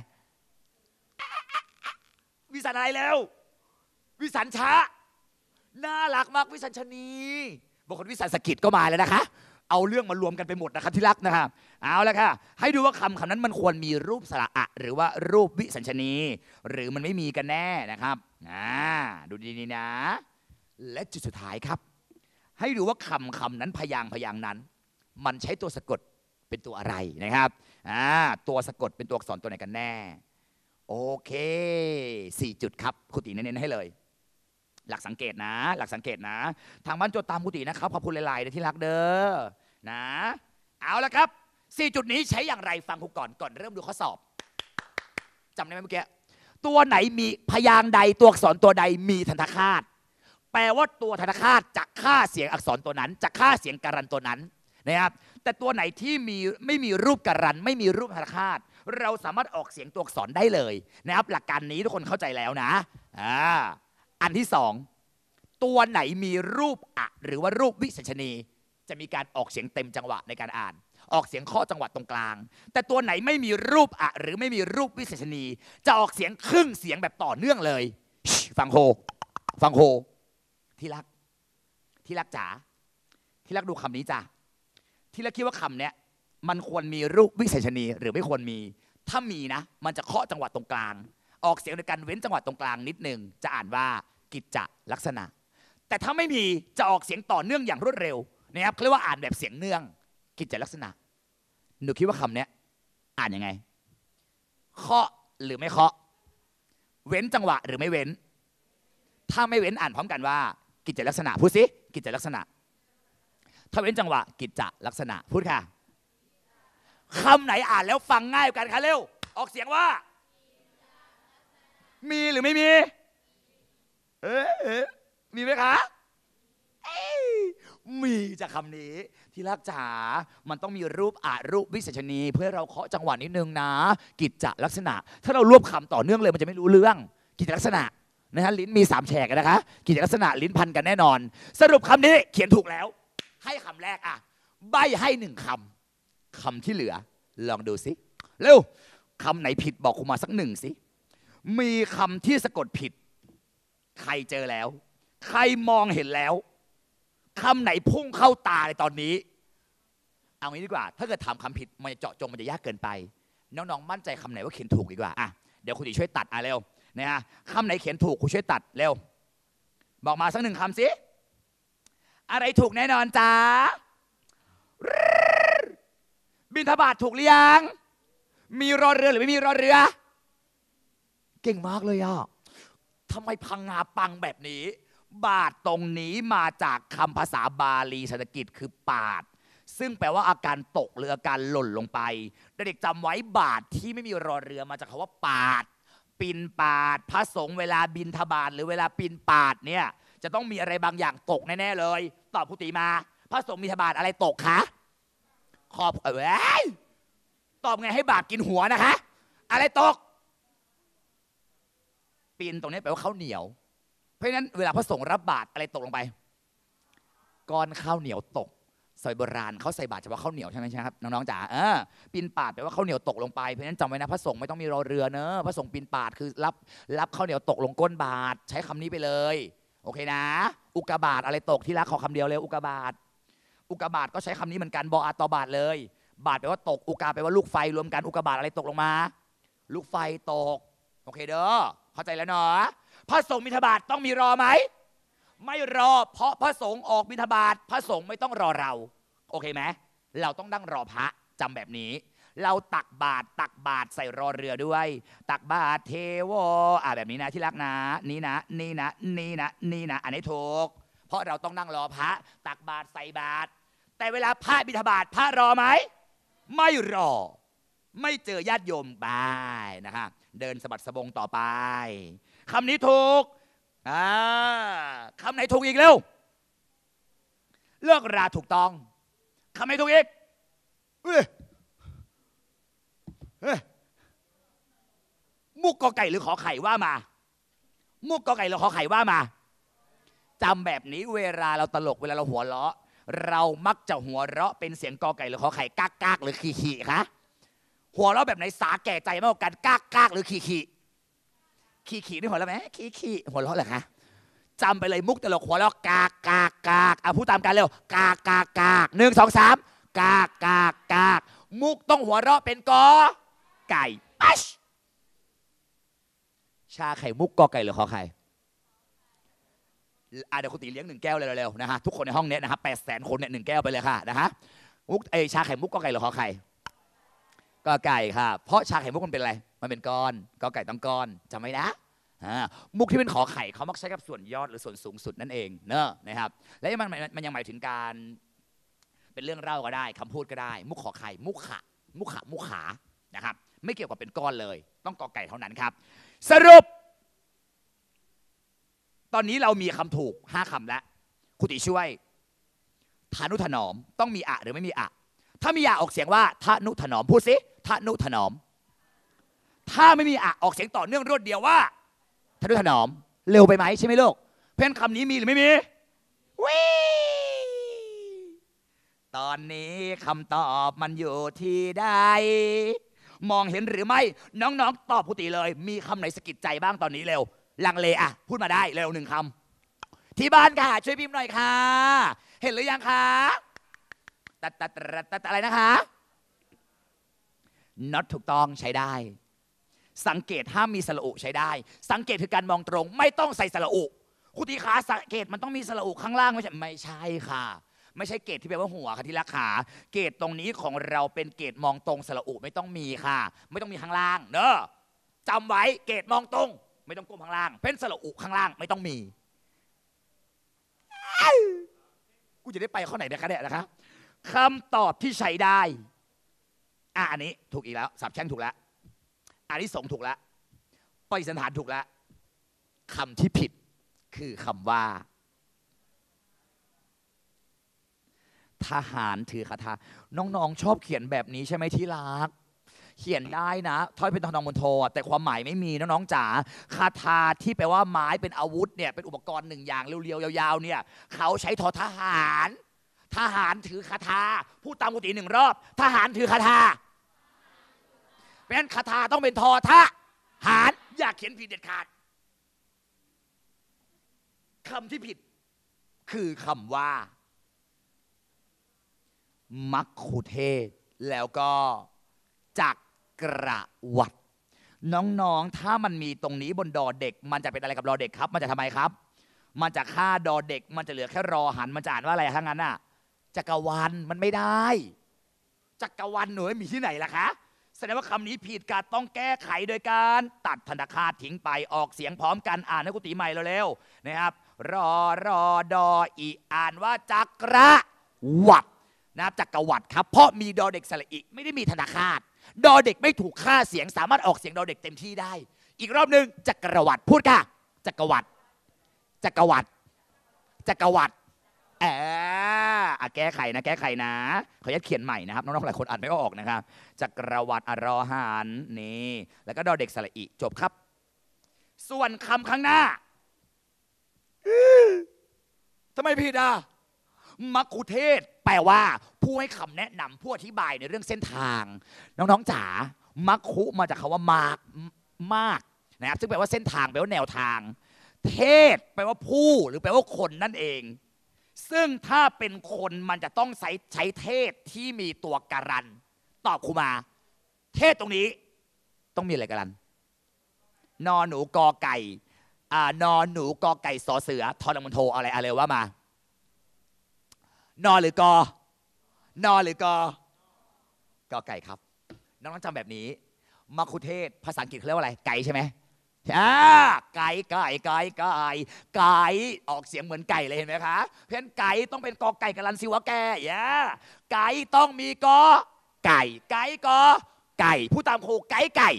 วิสันอะไรแล้ววิสันช้าน่ารักมากวิสัญชนีบางคนวิสัญสกิจก็มาแล้วนะคะเอาเรื่องมารวมกันไปหมดนะครับที่รักนะครับเอาละค่ะให้ดูว่าคำนั้นมันควรมีรูปสระอะหรือว่ารูปวิสัญชนีหรือมันไม่มีกันแน่นะครับดูดีๆนะและจุดสุดท้ายครับให้ดูว่าคำนั้นพยางค์นั้นมันใช้ตัวสะกดเป็นตัวอะไรนะครับตัวสะกดเป็นตัวอักษรตัวไหนกันแน่โอเค4 จุดครับครูติเน้นๆให้เลยหลักสังเกตนะทางบ้านจดตามครูตินะครับขอบคุณหลายๆที่รักเด้อนะเอาละครับ4 จุดนี้ใช้อย่างไรฟังครูก่อนเริ่มดูข้อสอบจำได้ไหมเมื่อกี้ตัวไหนมีพยางค์ใดตัวอักษรตัวใดมีทันตคาตแปลว่าตัวทันตคาตจะฆ่าเสียงอักษรตัวนั้นจะฆ่าเสียงการันตัวนั้นนะครับแต่ตัวไหนที่ไม่มีรูปการันไม่มีรูปทันตคาตเราสามารถออกเสียงตัวอักษรได้เลยนะครับหลักการนี้ทุกคนเข้าใจแล้วนะอันที่สองตัวไหนมีรูปอะหรือว่ารูปวิเศษณีจะมีการออกเสียงเต็มจังหวะในการอ่านออกเสียงข้อจังหวะตรงกลางแต่ตัวไหนไม่มีรูปอะหรือไม่มีรูปวิเศษณีจะออกเสียงครึ่งเสียงแบบต่อเนื่องเลยฟังโฮฟังโฮที่รักจ๋าที่รักดูคำนี้จ้ะที่รักคิดว่าคำเนี้ยมันควรมีรูปวิเศษณีหรือไม่ควรมีถ้ามีนะมันจะเคาะจังหวะตรงกลางออกเสียงในการเว้นจังหวะตรงกลางนิดนึงจะอ่านว่ากิจจลักษณะแต่ถ้าไม่มีจะออกเสียงต่อเนื่องอย่างรวดเร็วนะครับเขาเรียกว่าอ่านแบบเสียงเนื่องกิจจลักษณะหนูคิดว่าคำนี้อ่านยังไงเคาะหรือไม่เคาะเว้นจังหวะหรือไม่เว้นถ้าไม่เว้นอ่านพร้อมกันว่ากิจจลักษณะพูดสิกิจจลักษณะถ้าเว้นจังหวะกิจจลักษณะพูดค่ะคำไหนอ่านแล้วฟังง่ายกันคะเร็วออกเสียงว่ามีหรือไม่มีมีไหมคะมีจากคำนี้ที่รักจ๋ามันต้องมีรูปรูปวิเศษณีเพื่อเราเคาะจังหวะนิดนึงนะกิจจลักษณะถ้าเรารวบคำต่อเนื่องเลยมันจะไม่รู้เรื่องกิจจลักษณะนะฮะลิ้นมี3แฉกนะคะกิจจลักษณะลิ้นพันกันแน่นอนสรุปคำนี้เขียนถูกแล้วให้คำแรกใบให้1คำที่เหลือลองดูสิเร็วคำไหนผิดบอกครูมาสัก1สิมีคำที่สะกดผิดใครเจอแล้วใครมองเห็นแล้วคำไหนพุ่งเข้าตาในตอนนี้เอางี้ดีกว่าถ้าเกิดทำคำผิดมันจะเจาะจงมันจะยากเกินไปน้องๆมั่นใจคำไหนว่าเขียนถูกดีกว่าเดี๋ยวคุณตีช่วยตัดเร็วนะฮะคำไหนเขียนถูกคุณช่วยตัดเร็วบอกมาสัก1คำสิอะไรถูกแน่นอนจ้าบิณฑบาตถูกหรือยังมีรอเรือหรือไม่มีรอเรือเก่งมากเลยทำไมพังงาปังแบบนี้บาทตรงนี้มาจากคำภาษาบาลีสันสกฤตคือปาดซึ่งแปลว่าอาการตกหรืออาการหล่นลงไปเด็กจำไว้บาทที่ไม่มีรอเรือมาจากคำว่าปาดปินปาดพระสงฆ์เวลาบิณฑบาตหรือเวลาปินปาดเนี่ยจะต้องมีอะไรบางอย่างตกแน่ๆเลยตอบผู้ตีมาพระสงฆ์บิณฑบาตอะไรตกคะขอบตอบไงให้บาปกินหัวนะคะอะไรตกปินตรงนี้แปลว่าข้าวเหนียวเพราะฉะนั้นเวลาพระสงฆ์รับบาตรอะไรตกลงไปก้อนข้าวเหนียวตกสมัยโบราณเขาใส่บาตรเฉพาะข้าวเหนียวใช่ไหมครับน้องๆจ๋าปินปาดแปลว่าข้าวเหนียวตกลงไปเพราะฉะนั้นจำไว้นะพระสงฆ์ไม่ต้องมีรอเรือเนอะพระสงฆ์ปินปาดคือรับข้าวเหนียวตกลงก้นบาตรใช้คำนี้ไปเลยโอเคนะอุกกาบาตอะไรตกที่รักขอคำเดียวเลยอุกกาบาตก็ใช้คำนี้เหมือนกันบออาตอบาตเลยบาตแปลว่าตกอุกาแปลว่าลูกไฟรวมกันอุกกาบาตอะไรตกลงมาลูกไฟตกโอเคเด้อเข้าใจแล้วเนาะพระสงฆ์บิณฑบาตต้องมีรอไหมไม่รอเพราะพระสงฆ์ออกบิณฑบาตพระสงฆ์ไม่ต้องรอเราโอเคไหมเราต้องนั่งรอพระจำแบบนี้เราตักบาตรใส่รอเรือด้วยตักบาตรเทโวแบบนี้นะที่รักนะนี่นะอันนี้ถูกเพราะเราต้องนั่งรอพระตักบาตรใส่บาตรแต่เวลาพระบิณฑบาตพระรอไหมไม่รอไม่เจอญาติโยมบายนะคะเดินสะบัดสะบงต่อไปคำนี้ถูกคำไหนถูกอีกเร็วเลิกราถูกต้องคำไหนถูกอีกมุกกอไก่หรือขอไข่ว่ามามุกกอไก่หรือขอไข่ว่ามาจำแบบนี้เวลาเราตลกเวลาเราหัวเราะเรามักจะหัวเราะเป็นเสียงกอไก่หรือขอไข่กากหรือขี่คะหัวเราะแบบไหนสาแก่ใจมากกว่ากันกากหรือขี่นี่หัวเราะไหมขี่หัวเราะเหรอคะจำไปเลยมุกตลกหัวเราะกากพูดตามกันเร็วกาก1 2 3กากมุกต้องหัวเราะเป็นกอไก่ปัชชาไข่มุกกอไก่หรือขอไข่เดี๋ยวคุณตีเลี้ยง1 แก้วเร็วๆนะฮะทุกคนในห้องนี้นะครับ800,000 คนเนี่ย1 แก้วไปเลยค่ะนะฮะมุกชาไข่มุกกอไก่หรือขอไข่กอไก่ค่ะเพราะชาไข่มุกมันเป็นอะไรมันเป็นก้อนกอไก่ต้องก้อนจำไว้นะมุกที่เป็นขอไข่เขามักใช้กับส่วนยอดหรือส่วนสูงสุดนั่นเองเนอะนะครับและมันยังหมายถึงการเป็นเรื่องเล่าก็ได้คำพูดก็ได้มุกขอไข่มุกขานะครับไม่เกี่ยวกับเป็นก้อนเลยต้องกอไก่เท่านั้นครับสรุปตอนนี้เรามีคำถูก5คำแล้วครูติช่วยทานุถนอมต้องมีอะหรือไม่มีอะถ้ามีอะออกเสียงว่าทานุถนอมพูดสิทานุถนอมถ้าไม่มีอะออกเสียงต่อเนื่องรวดเดียวว่าทานุถนอมเร็วไปไหมใช่ไหมลูกเพราะฉะนั้นคำนี้มีหรือไม่มีวิตอนนี้คำตอบมันอยู่ที่ใดมองเห็นหรือไม่น้องๆตอบครูติเลยมีคำไหนสะกิดใจบ้างตอนนี้เร็วลังเลอะพูดมาได้เร็ว1 คำที่บ้านค่ะช่วยพิมพ์หน่อยค่ะเห็นหรือยังคะตัดอะไรนะคะ not ถูกต้องใช้ได้สังเกตห้ามมีสระอุใช้ได้สังเกตคือการมองตรงไม่ต้องใส่สระอุครูตีขาสังเกตมันต้องมีสระอุข้างล่างไม่ใช่ค่ะไม่ใช่เกตที่แปลว่าหัวค่ะที่รักขาเกตตรงนี้ของเราเป็นเกตมองตรงสระอุไม่ต้องมีค่ะไม่ต้องมีข้างล่างเนอะจำไว้เกตมองตรงไม่ต้องก้มข้างล่างเป็นสระอุข้างล่างไม่ต้องมีกูจะได้ไปข้อไหนนะคะเนี่ยนะคะคำตอบที่ใช้ได้อันนี้ถูกอีกแล้วสับแช่งถูกแล้วอันนี้สงถูกแล้วปฏิสันฐานถูกแล้วคำที่ผิดคือคำว่าทหารถือคาถาน้องๆชอบเขียนแบบนี้ใช่ไหมที่รักเขียนได้นะถ้อยเป็นทองมณฑลแต่ความหมายไม่มีน้องๆจ๋าคาถาที่แปลว่าไม้เป็นอาวุธเนี่ยเป็นอุปกรณ์1อย่างเรียวๆยาวๆเนี่ยเขาใช้ทอทหารทหารถือคาถาพูดตามกุฏิ1 รอบทหารถือคาถาเพราะฉะนั้นคาถาต้องเป็นทอทหารอย่าเขียนผิดเด็ดขาดคำที่ผิดคือคำว่ามัคคุเทศก์แล้วก็จักรวรรดิน้องๆถ้ามันมีตรงนี้บนดอเด็กมันจะเป็นอะไรกับรอเด็กครับมันจะทำไมครับมันจะฆ่าดอเด็กมันจะเหลือแค่รอหันมันจะอ่านว่าอะไรทั้งนั้นน่ะจักรวรรดิมันไม่ได้จักรวรรดิหนูมีที่ไหนล่ะคะแสดงว่าคำนี้ผิดการต้องแก้ไขโดยการตัดธนคารทิ้งไปออกเสียงพร้อมกันอ่านให้กุฏิใหม่เร็วๆนะครับรอดออีอ่านว่าจักรวรรดินะครับจักรวรรดิครับเพราะมีดอเด็กสระอิไม่ได้มีธนาคารดอเด็กไม่ถูกฆ่าเสียงสามารถออกเสียงดอเด็กเต็มที่ได้อีกรอบหนึ่งจักรวรรดิพูดค่ะจักรวรรดิจักรวรรดิจักรวรรดิแก้ไขนะขออนุญาตเขียนใหม่นะครับน้องๆหลายคนอ่านไม่ออกนะครับจักรวรรดิอรอหันนี่แล้วก็ดอเด็กสระอิจบครับส่วนคำข้างหน้าทำไมผิดมัคคุเทศก์แปลว่าผู้ให้คำแนะนำผู้อธิบายในเรื่องเส้นทางน้องๆจ๋ามัคคุมาจากคำว่ามากนะครับซึ่งแปลว่าเส้นทางแปลว่าแนวทางเทศแปลว่าผู้หรือแปลว่าคนนั่นเองซึ่งถ้าเป็นคนมันจะต้องใช้เทศที่มีตัวการันตอบครูมาเทศตรงนี้ต้องมีอะไรการันนอหนูกอไก่นอหนูกอไก่สอเสือทอมณฑลอะไรว่ามานอหรือกอนอหรือกอไก่ครับน้องๆจำแบบนี้มัคคุเทศก์ภาษาอังกฤษเขาเรียกว่าอะไรไก่ใช่ไหมไก่ออกเสียงเหมือนไก่เลยเห็นไหมคะเพราะฉะนั้นไก่ต้องเป็นกอไก่กรันสิวะแกไก่ต้องมีกอไก่กอไก่พูดตามครูไก่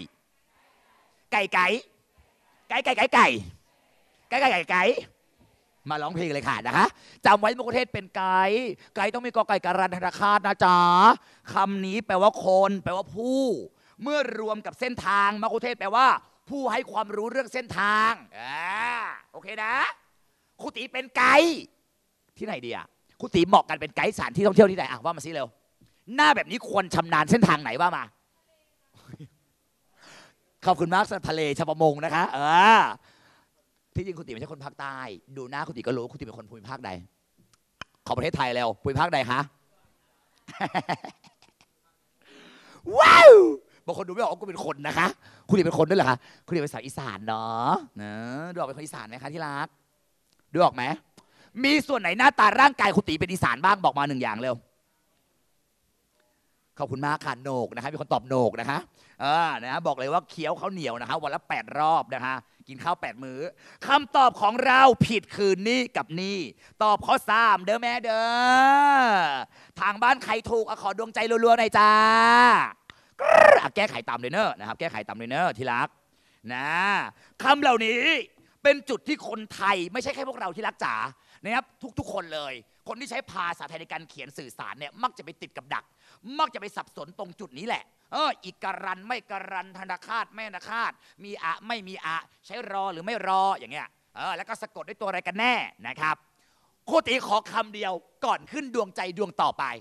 มาร้องเพลงเลยค่ะนะคะจำไว้มัคคุเทศก์เป็นไก่ต้องมีกอไก่การันธนาคารนะจ๊ะคำนี้แปลว่าคนแปลว่าผู้เมื่อรวมกับเส้นทางมัคคุเทศก์แปลว่าผู้ให้ความรู้เรื่องเส้นทางโอเคนะครูตีเป็นไกด์ที่ไหนดีครูตีเหมาะกันเป็นไกด์สถานที่ท่องเที่ยวที่ไหนว่ามาสิเร็วหน้าแบบนี้ควรชำนาญเส้นทางไหนว่ามาขอบคุณมากสำหรับทะเลชาวประมงนะคะที่จริงครูตีไม่ใช่คนภาคใต้ดูหน้าครูตีก็รู้ครูตีเป็นคนภูมิภาคใดของประเทศไทยแล้วภูมิภาคใดคะว้าวบางคนดูไม่ออกว่ากูเป็นคนนะคะคุณดีเป็นคนด้วยเหรอคะคุณดีเป็นสาวอีสานเนาะดูออกเป็นคนอีสานไหมคะที่รักดูออกไหมมีส่วนไหนหน้าตาร่างกายคุณตีเป็นอีสานบ้างบอกมา1 อย่างเร็วขอบคุณมากค่ะโหนกนะคะมีคนตอบโหนกนะคะนะบอกเลยว่าเคี้ยวข้าวเหนียวนะคะวันละ8 รอบนะคะกินข้าว8 มื้อคำตอบของเราผิดคือนี่กับนี่ตอบข้อ3เด้อแม่เด้อทางบ้านใครถูกขอดวงใจรัวๆหน่อยจ้าแก้ไขตามเลยเนอะนะครับแก้ไขตามเลยเนอะที่รักนะคำเหล่านี้เป็นจุดที่คนไทยไม่ใช่แค่พวกเราที่รักจ๋านะครับทุกคนเลยคนที่ใช้ภาษาไทยในการเขียนสื่อสารเนี่ยมักจะไปติดกับดักมักจะไปสับสนตรงจุดนี้แหละอีกการันไม่การันธนาคารไม่ธนาคารมีอะไม่มีอะใช้รอหรือไม่รออย่างเงี้ยแล้วก็สะกดด้วยตัวอะไรกันแน่นะครับโคติขอคำเดียวก่อนขึ้นดวงใจดวงต่อไป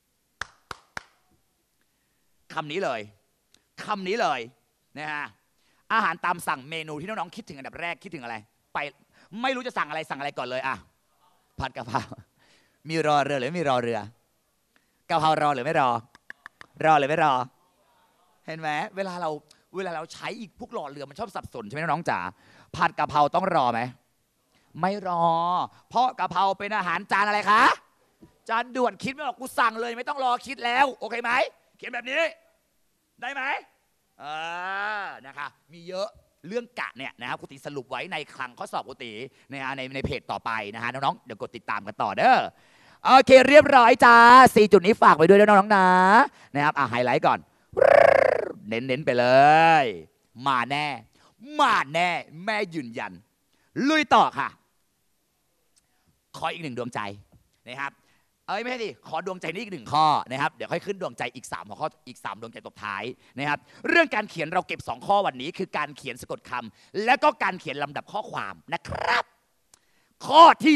คำนี้เลยนะฮะอาหารตามสั่งเมนูที่น้องๆคิดถึงอันดับแรกคิดถึงอะไรไปไม่รู้จะสั่งอะไรก่อนเลยผัดกะเพรามีรอเรือหรือไม่มีรอเรือกะเพรารอหรือไม่รอหรือไม่รอเห็นไหมเวลาเราใช้อีกพวกรอเรือมันชอบสับสนใช่ไหมน้องจ๋าผัดกะเพราต้องรอไหมไม่รอเพราะกะเพราเป็นอาหารจานอะไรคะจานด่วนคิดไม่ออกกูสั่งเลยไม่ต้องรอคิดแล้วโอเคไหมเขียนแบบนี้ได้ไหมนะคะมีเยอะเรื่องกะเนี่ยนะครับครูตีสรุปไว้ในคลังข้อสอบครูตีนะฮะในเพจต่อไปนะฮะน้องๆเดี๋ยวกดติดตามกันต่อเด้อโอเคเรียบร้อยจ้า4จุดนี้ฝากไว้ด้วยน้องๆนะครับไฮไลท์ก่อนเน้นไปเลยมาแน่แม่ยืนยันลุยต่อค่ะขออีก1ดวงใจนะครับไม่ใช่ดิขอดวงใจนี้อีก1ข้อนะครับเดี๋ยวค่อยขึ้นดวงใจอีก3ข้ออีก3ดวงใจตบท้ายนะครับเรื่องการเขียนเราเก็บ2ข้อวันนี้คือการเขียนสะกดคำและก็การเขียนลำดับข้อความนะครับข้อที่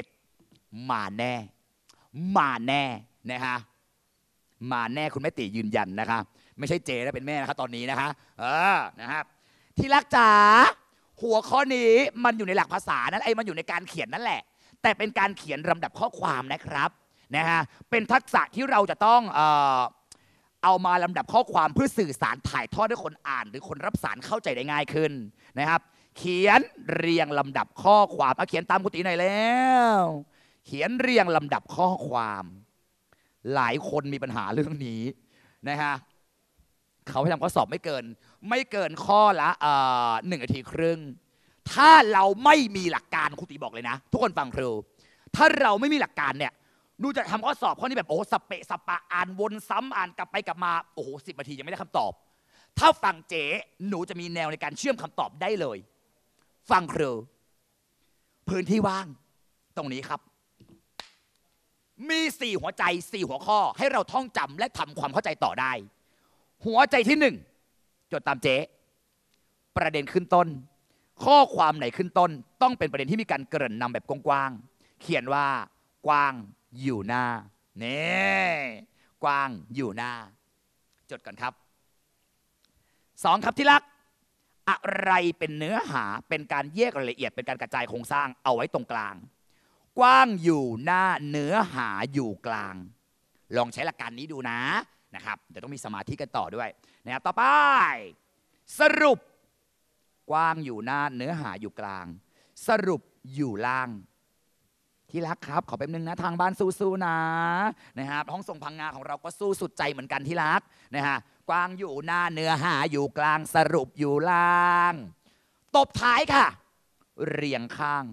11มาแน่นะฮะมาแน่คุณแม่ตียืนยันนะคะไม่ใช่เจนะเป็นแม่นะคะตอนนี้นะคะนะครับที่รักจ๋าหัวข้อนี้มันอยู่ในหลักภาษานั่นมันอยู่ในการเขียนนั่นแหละแต่เป็นการเขียนลำดับข้อความนะครับนะฮะเป็นทักษะที่เราจะต้องเอามาลำดับข้อความเพื่อสื่อสารถ่ายทอดให้คนอ่านหรือคนรับสารเข้าใจได้ง่ายขึ้นนะครับเขียนเรียงลำดับข้อความเขียนตามครูตีหน่อยแล้วเขียนเรียงลำดับข้อความหลายคนมีปัญหาเรื่องนี้นะฮะเขาไปทำข้อสอบไม่เกินข้อละ1 นาทีครึ่งถ้าเราไม่มีหลักการครูตีบอกเลยนะทุกคนฟังครูถ้าเราไม่มีหลักการเนี่ยดูจะทำข้อสอบข้อนี้แบบสเปะสปะอ่านวนซ้ำอ่านกลับไปกลับมา10 นาทียังไม่ได้คำตอบถ้าฟังเจ๊หนูจะมีแนวในการเชื่อมคำตอบได้เลยฟังครูพื้นที่ว่างตรงนี้ครับมี4หัวใจ4หัวข้อให้เราท่องจำและทำความเข้าใจต่อได้หัวใจที่1จดตามเจ๊ประเด็นขึ้นต้นข้อความไหนขึ้นต้นต้องเป็นประเด็นที่มีการเกริ่นนำแบบกว้างๆเขียนว่ากว้างอยู่หน้านี่กว้างอยู่หน้าจดก่อนครับ2ครับที่รักอะไรเป็นเนื้อหาเป็นการแยกรายละเอียดเป็นการกระจายโครงสร้างเอาไว้ตรงกลางกว้างอยู่หน้าเนื้อหาอยู่กลางลองใช้หลักการนี้ดูนะครับเดี๋ยวต้องมีสมาธิกันต่อด้วยนะครับต่อไปสรุปกว้างอยู่หน้าเนื้อหาอยู่กลางสรุปอยู่ล่างที่รักครับขอแป๊บนึงนะทางบ้านสู้ๆนะครับห้องส่งพังงาของเราก็สู้สุดใจเหมือนกันที่รักนะฮะกว้างอยู่หน้าเนื้อหาอยู่กลางสรุปอยู่ล่างตบท้ายค่ะเรียงข้าง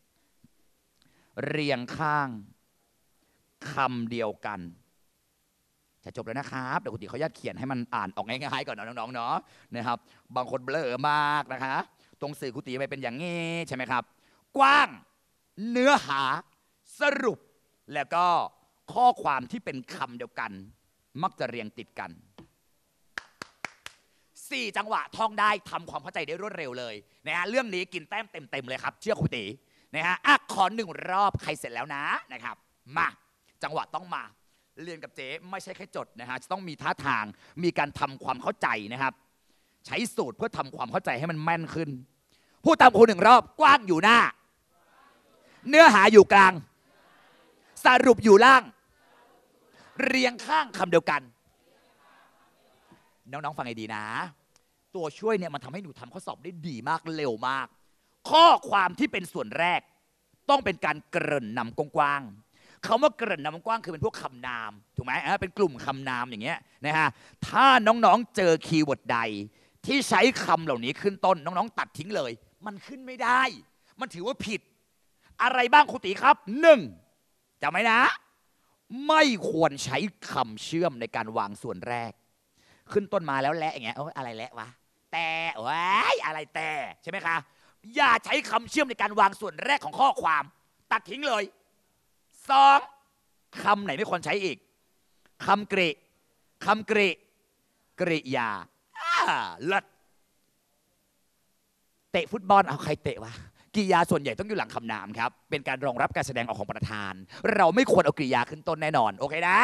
คำเดียวกันจะจบแล้วนะครับเดี๋ยวคุณติขออนุญาตเขียนให้มันอ่านออกง่ายๆก่อนนะน้องๆเนาะนะครับบางคนเบลอมากนะคะตรงสื่อคุณติไปเป็นอย่างนี้ใช่ไหมครับกว้างเนื้อหาสรุปแล้วก็ข้อความที่เป็นคำเดียวกันมักจะเรียงติดกัน4จังหวะท่องได้ทำความเข้าใจได้รวดเร็วเลยนะฮะเรื่องนี้กินแต้มเต็มเลยครับเชื่อคุณตินะฮะขอ1 รอบใครเสร็จแล้วนะครับมาจังหวะต้องมาเรียนกับเจ๊ไม่ใช่แค่จดนะฮะจะต้องมีท่าทางมีการทำความเข้าใจนะครับใช้สูตรเพื่อทำความเข้าใจให้มันแม่นขึ้นพูดตามครู1 รอบกว้างอยู่หน้าเนื้อหาอยู่กลางสรุปอยู่ล่างเรียงข้างคำเดียวกันน้องๆฟังให้ดีนะตัวช่วยเนี่ยมันทำให้หนูทำข้อสอบได้ดีมากเร็วมากข้อความที่เป็นส่วนแรกต้องเป็นการเกริ่นนำกว้างๆคำว่าเกริ่นนำกว้างคือเป็นพวกคำนามถูกไหมเป็นกลุ่มคำนามอย่างเงี้ยนะฮะถ้าน้องๆเจอคีย์เวิร์ดใดที่ใช้คำเหล่านี้ขึ้นต้นน้องๆตัดทิ้งเลยมันขึ้นไม่ได้มันถือว่าผิดอะไรบ้างครูตีครับ1จำไว้นะไม่ควรใช้คำเชื่อมในการวางส่วนแรกขึ้นต้นมาแล้วและอย่างเงี้ยอะไรและวะแต่ว้ายอะไรแต่ใช่ไหมคะอย่าใช้คำเชื่อมในการวางส่วนแรกของข้อความตัดทิ้งเลยสองคำไหนไม่ควรใช้อีกคำกริยาเลิศเตะฟุตบอลเอาใครเตะวะกริยาส่วนใหญ่ต้องอยู่หลังคำนามครับเป็นการรองรับการแสดงออกของประธานเราไม่ควรเอากริยาขึ้นต้นแน่นอนโอเคนะ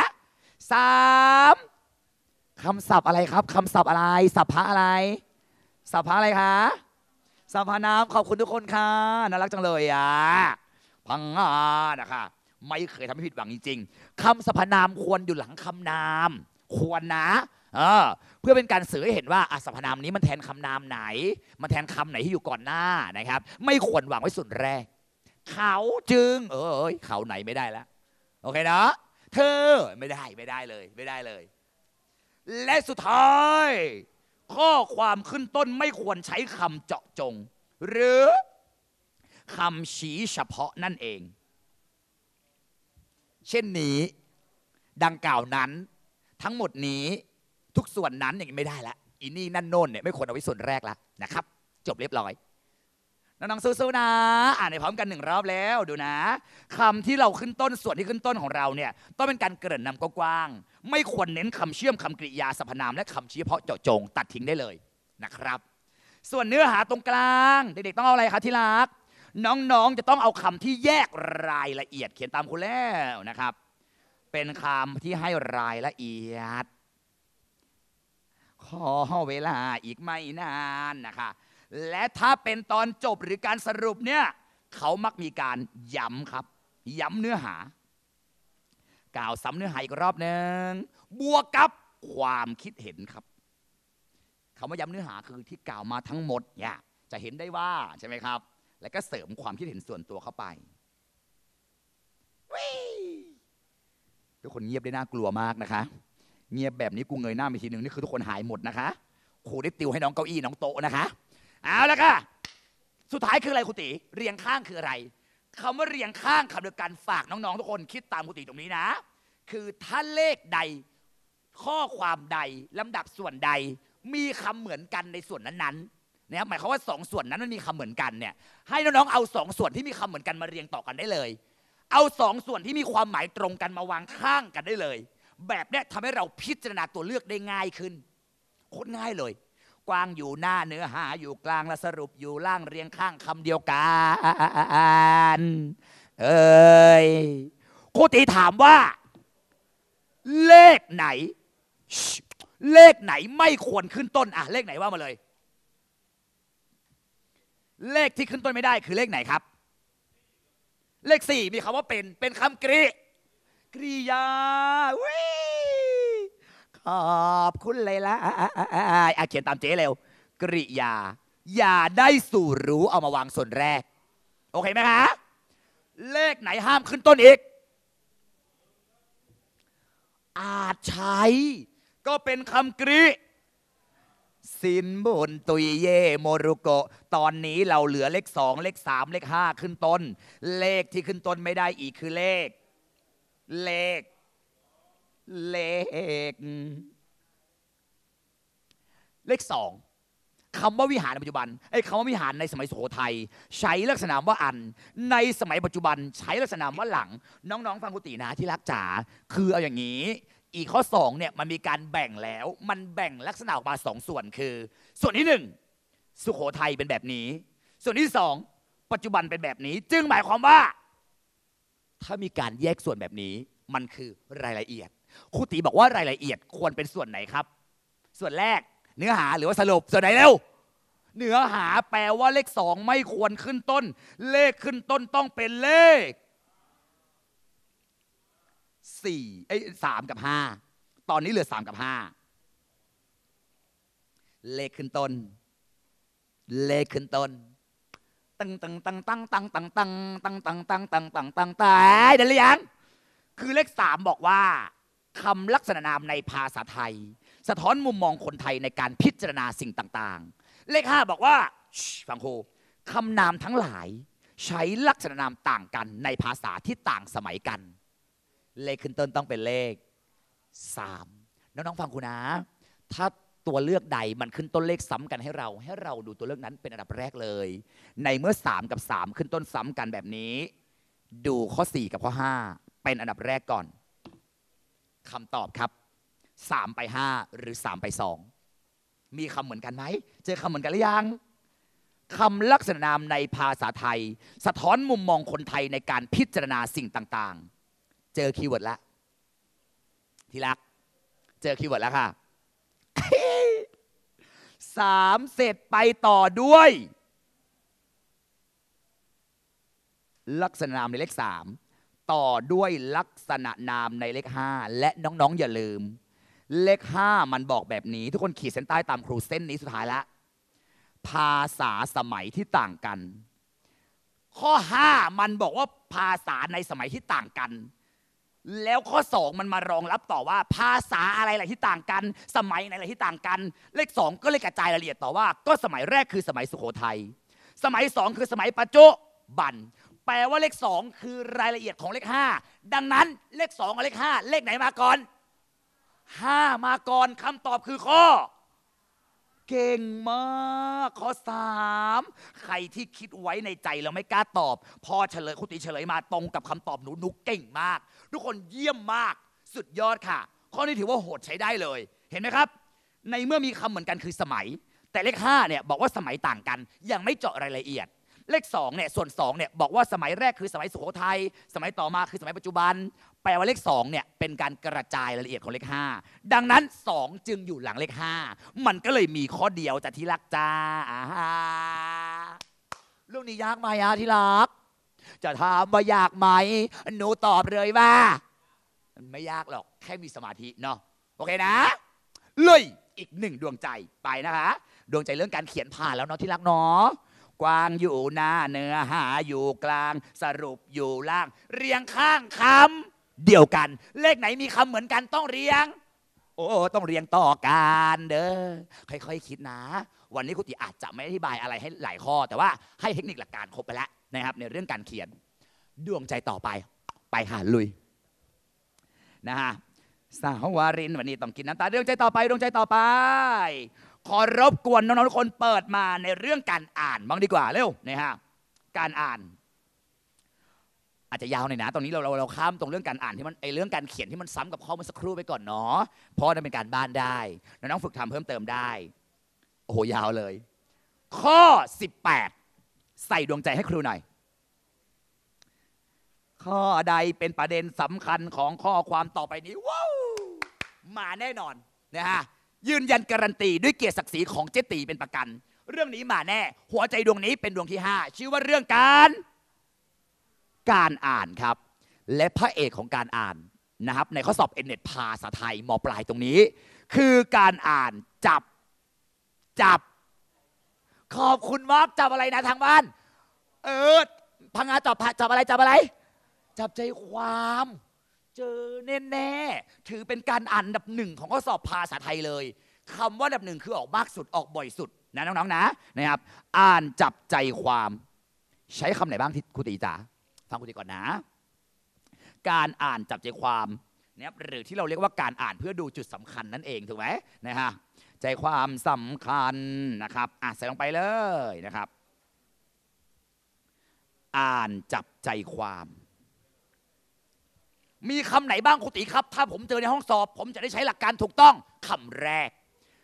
3คำศัพท์อะไรครับคำศัพท์อะไรศัพท์พระอะไรศัพท์พระอะไรคะศัพท์พระนามขอบคุณทุกคนค่ะน่ารักจังเลยพังงานะคะไม่เคยทำให้ผิดหวังจริงๆคำสรรพนามควรอยู่หลังคำนามควรนะเพื่อเป็นการสื่อให้เห็นว่าสรรพนามนี้มันแทนคำนามไหนมันแทนคำไหนที่อยู่ก่อนหน้านะครับไม่ควรวางไว้ส่วนแรกเขาจึงเขาไหนไม่ได้แล้วโอเคนะเธอไม่ได้เลยและสุดท้ายข้อความขึ้นต้นไม่ควรใช้คำเจาะจงหรือคำชี้เฉพาะนั่นเองเช่นนี้ดังกล่าวนั้นทั้งหมดนี้ทุกส่วนนั้นอย่างนี้ไม่ได้ละอีนี่นั่นโน่นเนี่ยไม่ควรเอาไว้ส่วนแรกละนะครับจบเรียบร้อยน้องๆสู้ๆนะอ่านในพร้อมกัน1 รอบแล้วดูนะคำที่เราขึ้นต้นส่วนที่ขึ้นต้นของเราเนี่ยต้องเป็นการเกริ่นนำกว้างๆไม่ควรเน้นคำเชื่อมคำกริยาสรรพนามและคำชี้เฉพาะเจาะจงตัดทิ้งได้เลยนะครับส่วนเนื้อหาตรงกลางเด็กๆต้องเอาอะไรคะที่รักน้องๆจะต้องเอาคำที่แยกรายละเอียดเขียนตามคุณแล้วนะครับเป็นคำที่ให้รายละเอียดขอเวลาอีกไม่นานนะคะและถ้าเป็นตอนจบหรือการสรุปเนี่ยเขามักมีการย้ำครับย้ำเนื้อหากล่าวซ้ำเนื้อหาอีกรอบหนึ่งบวกกับความคิดเห็นครับคำว่าย้ำเนื้อหาคือที่กล่าวมาทั้งหมดเนี่ยจะเห็นได้ว่าใช่ไหมครับแล้วก็เสริมความคิดเห็นส่วนตัวเข้าไปทุกคนเงียบได้น่ากลัวมากนะคะเงียบแบบนี้กูเงยหน้าไปทีหนึ่งนี่คือทุกคนหายหมดนะคะครูได้ติวให้น้องเก้าอี้น้องโต๊ะนะคะเอาละค่ะสุดท้ายคืออะไรครูตีเรียงข้างคืออะไรคำว่าเรียงข้างคำเดียวกันฝากน้องๆทุกคนคิดตามครูตีตรงนี้นะคือถ้าเลขใดข้อความใดลำดับส่วนใดมีคำเหมือนกันในส่วนนั้นๆนะครับหมายความว่า2ส่วนนั้นมันมีคำเหมือนกันเนี่ยให้น้องๆเอา2ส่วนที่มีคำเหมือนกันมาเรียงต่อกันได้เลยเอา2ส่วนที่มีความหมายตรงกันมาวางข้างกันได้เลยแบบนี้ทำให้เราพิจารณาตัวเลือกได้ง่ายขึ้นโคตรง่ายเลยกว้างอยู่หน้าเนื้อหาอยู่กลางและสรุปอยู่ล่างเรียงข้างคำเดียวกันครูตีถามว่าเลขไหนไม่ควรขึ้นต้นเลขไหนว่ามาเลยเลขที่ขึ้นต้นไม่ได้คือเลขไหนครับเลข4มีคำว่าเป็นคำกริยาขอบคุณเลยล่ะเขียนตามเจ๊เร็วกริยาอย่าได้สู่รู้เอามาวางส่วนแรกโอเคไหมคะเลขไหนห้ามขึ้นต้นอีกอาจใช้ก็เป็นคำกริสินบนตุยเยโมรุโกตอนนี้เราเหลือเลข2เลข3เลข5ขึ้นต้นเลขที่ขึ้นต้นไม่ได้อีกคือเลข2คำว่าวิหารในปัจจุบันคำว่าวิหารในสมัยสุโขทัยใช้ลักษณะว่าอันในสมัยปัจจุบันใช้ลักษณะว่าหลังน้องๆฟังครูตีนะที่รักจ๋าคือเอาอย่างนี้อีกข้อ2เนี่ยมันมีการแบ่งแล้วมันแบ่งลักษณะออกมา2ส่วนคือส่วนที่1สุโขทัยเป็นแบบนี้ส่วนที่2ปัจจุบันเป็นแบบนี้จึงหมายความว่าถ้ามีการแยกส่วนแบบนี้มันคือรายละเอียดครูตีบอกว่ารายละเอียดควรเป็นส่วนไหนครับส่วนแรกเนื้อหาหรือว่าสรุปส่วนไหนเร็วเนื้อหาแปลว่าเลข2ไม่ควรขึ้นต้นเลขขึ้นต้นต้องเป็นเลข3 กับ 5ตอนนี้เหลือ3 กับ 5เลขขึ้นต้นตั้งได้หรือยังคือเลข3บอกว่าคำลักษณะนามในภาษาไทยสะท้อนมุมมองคนไทยในการพิจารณาสิ่งต่างๆเลข5บอกว่าฟังครูคำนามทั้งหลายใช้ลักษณะนามต่างกันในภาษาที่ต่างสมัยกันเลขขึ้นต้นต้องเป็นเลข3น้องๆฟังครูนะถ้าตัวเลือกใดมันขึ้นต้นเลขซ้ำกันให้เราดูตัวเลือกนั้นเป็นอันดับแรกเลยในเมื่อ3กับ3ขึ้นต้นซ้ำกันแบบนี้ดูข้อ4กับข้อ5เป็นอันดับแรกก่อนคำตอบครับ3ไป5หรือ3ไป2มีคำเหมือนกันไหมเจอคำเหมือนกันหรือยังคำลักษณะนามในภาษาไทยสะท้อนมุมมองคนไทยในการพิจารณาสิ่งต่างๆเจอคีย์เวิร์ดแล้วที่รักเจอคีย์เวิร์ดแล้วค่ะ3เสร็จไปต่อด้วยลักษณะนามในเลข3ต่อด้วยลักษณะนามในเลข5และน้องๆอย่าลืมเลข5มันบอกแบบนี้ทุกคนขีดเส้นใต้ตามครูเส้นนี้สุดท้ายแล้วภาษาสมัยที่ต่างกันข้อ5มันบอกว่าภาษาในสมัยที่ต่างกันแล้วข้อ2มันมารองรับต่อว่าภาษาอะไรล่ะที่ต่างกันสมัยไหนล่ะที่ต่างกันเลข2ก็เลยกระจายรายละเอียดต่อว่าก็สมัยแรกคือสมัยสุโขทัยสมัย2คือสมัยปัจจุบันแปลว่าเลข2คือรายละเอียดของเลข5ดังนั้นเลข2กับเลข5เลขไหนมาก่อน5มาก่อนคำตอบคือข้อเก่งมากข้อ3ใครที่คิดไว้ในใจแล้วไม่กล้าตอบพอเฉลยครูตีเฉลยมาตรงกับคำตอบหนูเก่งมากทุกคนเยี่ยมมากสุดยอดค่ะข้อนี้ถือว่าโหดใช้ได้เลยเห็นไหมครับในเมื่อมีคำเหมือนกันคือสมัยแต่เลข5เนี่ยบอกว่าสมัยต่างกันยังไม่เจาะรายละเอียดเลข2เนี่ยส่วน2เนี่ยบอกว่าสมัยแรกคือสมัยสุโขทัยสมัยต่อมาคือสมัยปัจจุบันแปลว่าเลข2เนี่ยเป็นการกระจายรายละเอียดของเลข5ดังนั้น2จึงอยู่หลังเลข5มันก็เลยมีข้อเดียวจากที่รักจ้าเรื่องนี้ยากไหมที่รักจะถามว่ายากไหมหนูตอบเลยว่าไม่ยากหรอกแค่มีสมาธิเนาะโอเคนะเลยอีก1ดวงใจไปนะคะดวงใจเรื่องการเขียนผ่านแล้วเนาะที่รักเนาะกวางอยู่หน้าเนื้อหาอยู่กลางสรุปอยู่ล่างเรียงข้างคำเดียวกันเลขไหนมีคำเหมือนกันต้องเรียงโอ้ต้องเรียงต่อกันเด้อค่อยๆคิดนะวันนี้ครูติอาจจะไม่อธิบายอะไรให้หลายข้อแต่ว่าให้เทคนิคหลักการครบไปแล้วนะครับในเรื่องการเขียนดวงใจต่อไปค่ะลุยนะฮะสาววารินวันนี้ต้องกินน้ำตาดวงใจต่อไปขอรบกวนน้องๆทุกคนเปิดมาในเรื่องการอ่านบ้างดีกว่าเร็วนะฮะการอ่านอาจจะยาวหน่อยนะตรงนี้เราข้ามตรงเรื่องการอ่านที่มันเรื่องการเขียนที่มันซ้ำกับข้อเมื่อสักครู่ไปก่อนเนาะเพราะนั่นเป็นการบ้านได้น้องๆฝึกทำเพิ่มเติมได้โอ้โหยาวเลยข้อ18ใส่ดวงใจให้ครูหน่อยข้อใดเป็นประเด็นสำคัญของข้อความต่อไปนี้ว้าวมาแน่นอนนะฮะยืนยันการันตีด้วยเกียรติศักดิ์ศรีของเจตีเป็นประกันเรื่องนี้มาแน่หัวใจดวงนี้เป็นดวงที่5ชื่อว่าเรื่องการอ่านครับและพระเอกของการอ่านนะครับในข้อสอบเอ็นเน็ตภาษาไทยม.ปลายตรงนี้คือการอ่านจับขอบคุณมากจับอะไรนะทางบ้านพังงาจับอะไรจับใจความเจอแน่ๆถือเป็นการอ่านอันดับ1ของข้อสอบภาษาไทยเลยคำว่าอันดับ1คือออกมากสุดออกบ่อยสุดนะน้องๆนะครับอ่านจับใจความใช้คำไหนบ้างที่ครูตีจ๋าฟังครูตีก่อนนะการอ่านจับใจความเนี่ยหรือที่เราเรียกว่าการอ่านเพื่อดูจุดสำคัญนั่นเองถูกไหมนะฮะใจความสำคัญนะครับใส่ลงไปเลยนะครับอ่านจับใจความมีคำไหนบ้างครูตีครับถ้าผมเจอในห้องสอบผมจะได้ใช้หลักการถูกต้องคำแรก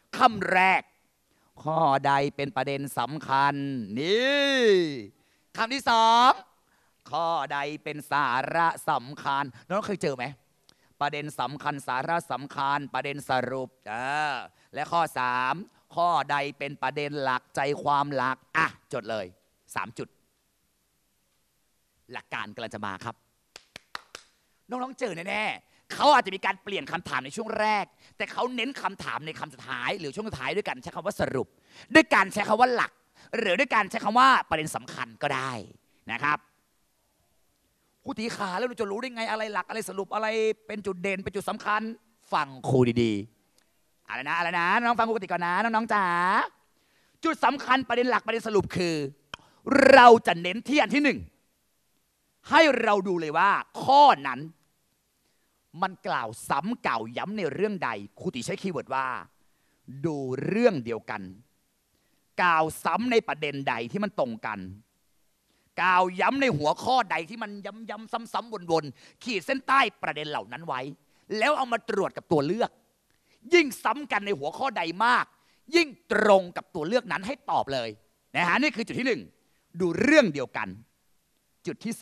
ข้อใดเป็นประเด็นสำคัญนี่คำที่2ข้อใดเป็นสาระสำคัญน้องเคยเจอไหมประเด็นสำคัญสาระสำคัญประเด็นสรุปและข้อ3ข้อใดเป็นประเด็นหลักใจความหลักจดเลย3จุดหลักการกำลังจะมาครับน้องๆเจอแน่ๆเขาอาจจะมีการเปลี่ยนคำถามในช่วงแรกแต่เขาเน้นคำถามในคำสุดท้ายหรือช่วงสุดท้ายด้วยการใช้คำว่าสรุปด้วยการใช้คำว่าหลักหรือด้วยการใช้คำว่าประเด็นสำคัญก็ได้นะครับครูตีขาแล้วเราจะรู้ได้ไงอะไรหลักอะไรสรุปอะไรเป็นจุดเด่นเป็นจุดสำคัญฟังครูดีๆอะไรนะน้องฟังครูตีก่อนนะน้องๆจ๋าจุดสำคัญประเด็นหลักประเด็นสรุปคือเราจะเน้นที่อันที่1ให้เราดูเลยว่าข้อนั้นมันกล่าวซ้ำกล่าวย้ำในเรื่องใดครูติใช้คีย์เวิร์ดว่าดูเรื่องเดียวกันกล่าวซ้ำในประเด็นใดที่มันตรงกันกล่าวย้ำในหัวข้อใดที่มันย้ำซ้ำๆวนๆขีดเส้นใต้ประเด็นเหล่านั้นไว้แล้วเอามาตรวจกับตัวเลือกยิ่งซ้ำกันในหัวข้อใดมากยิ่งตรงกับตัวเลือกนั้นให้ตอบเลยนะฮะนี่คือจุดที่ 1ดูเรื่องเดียวกันจุดที่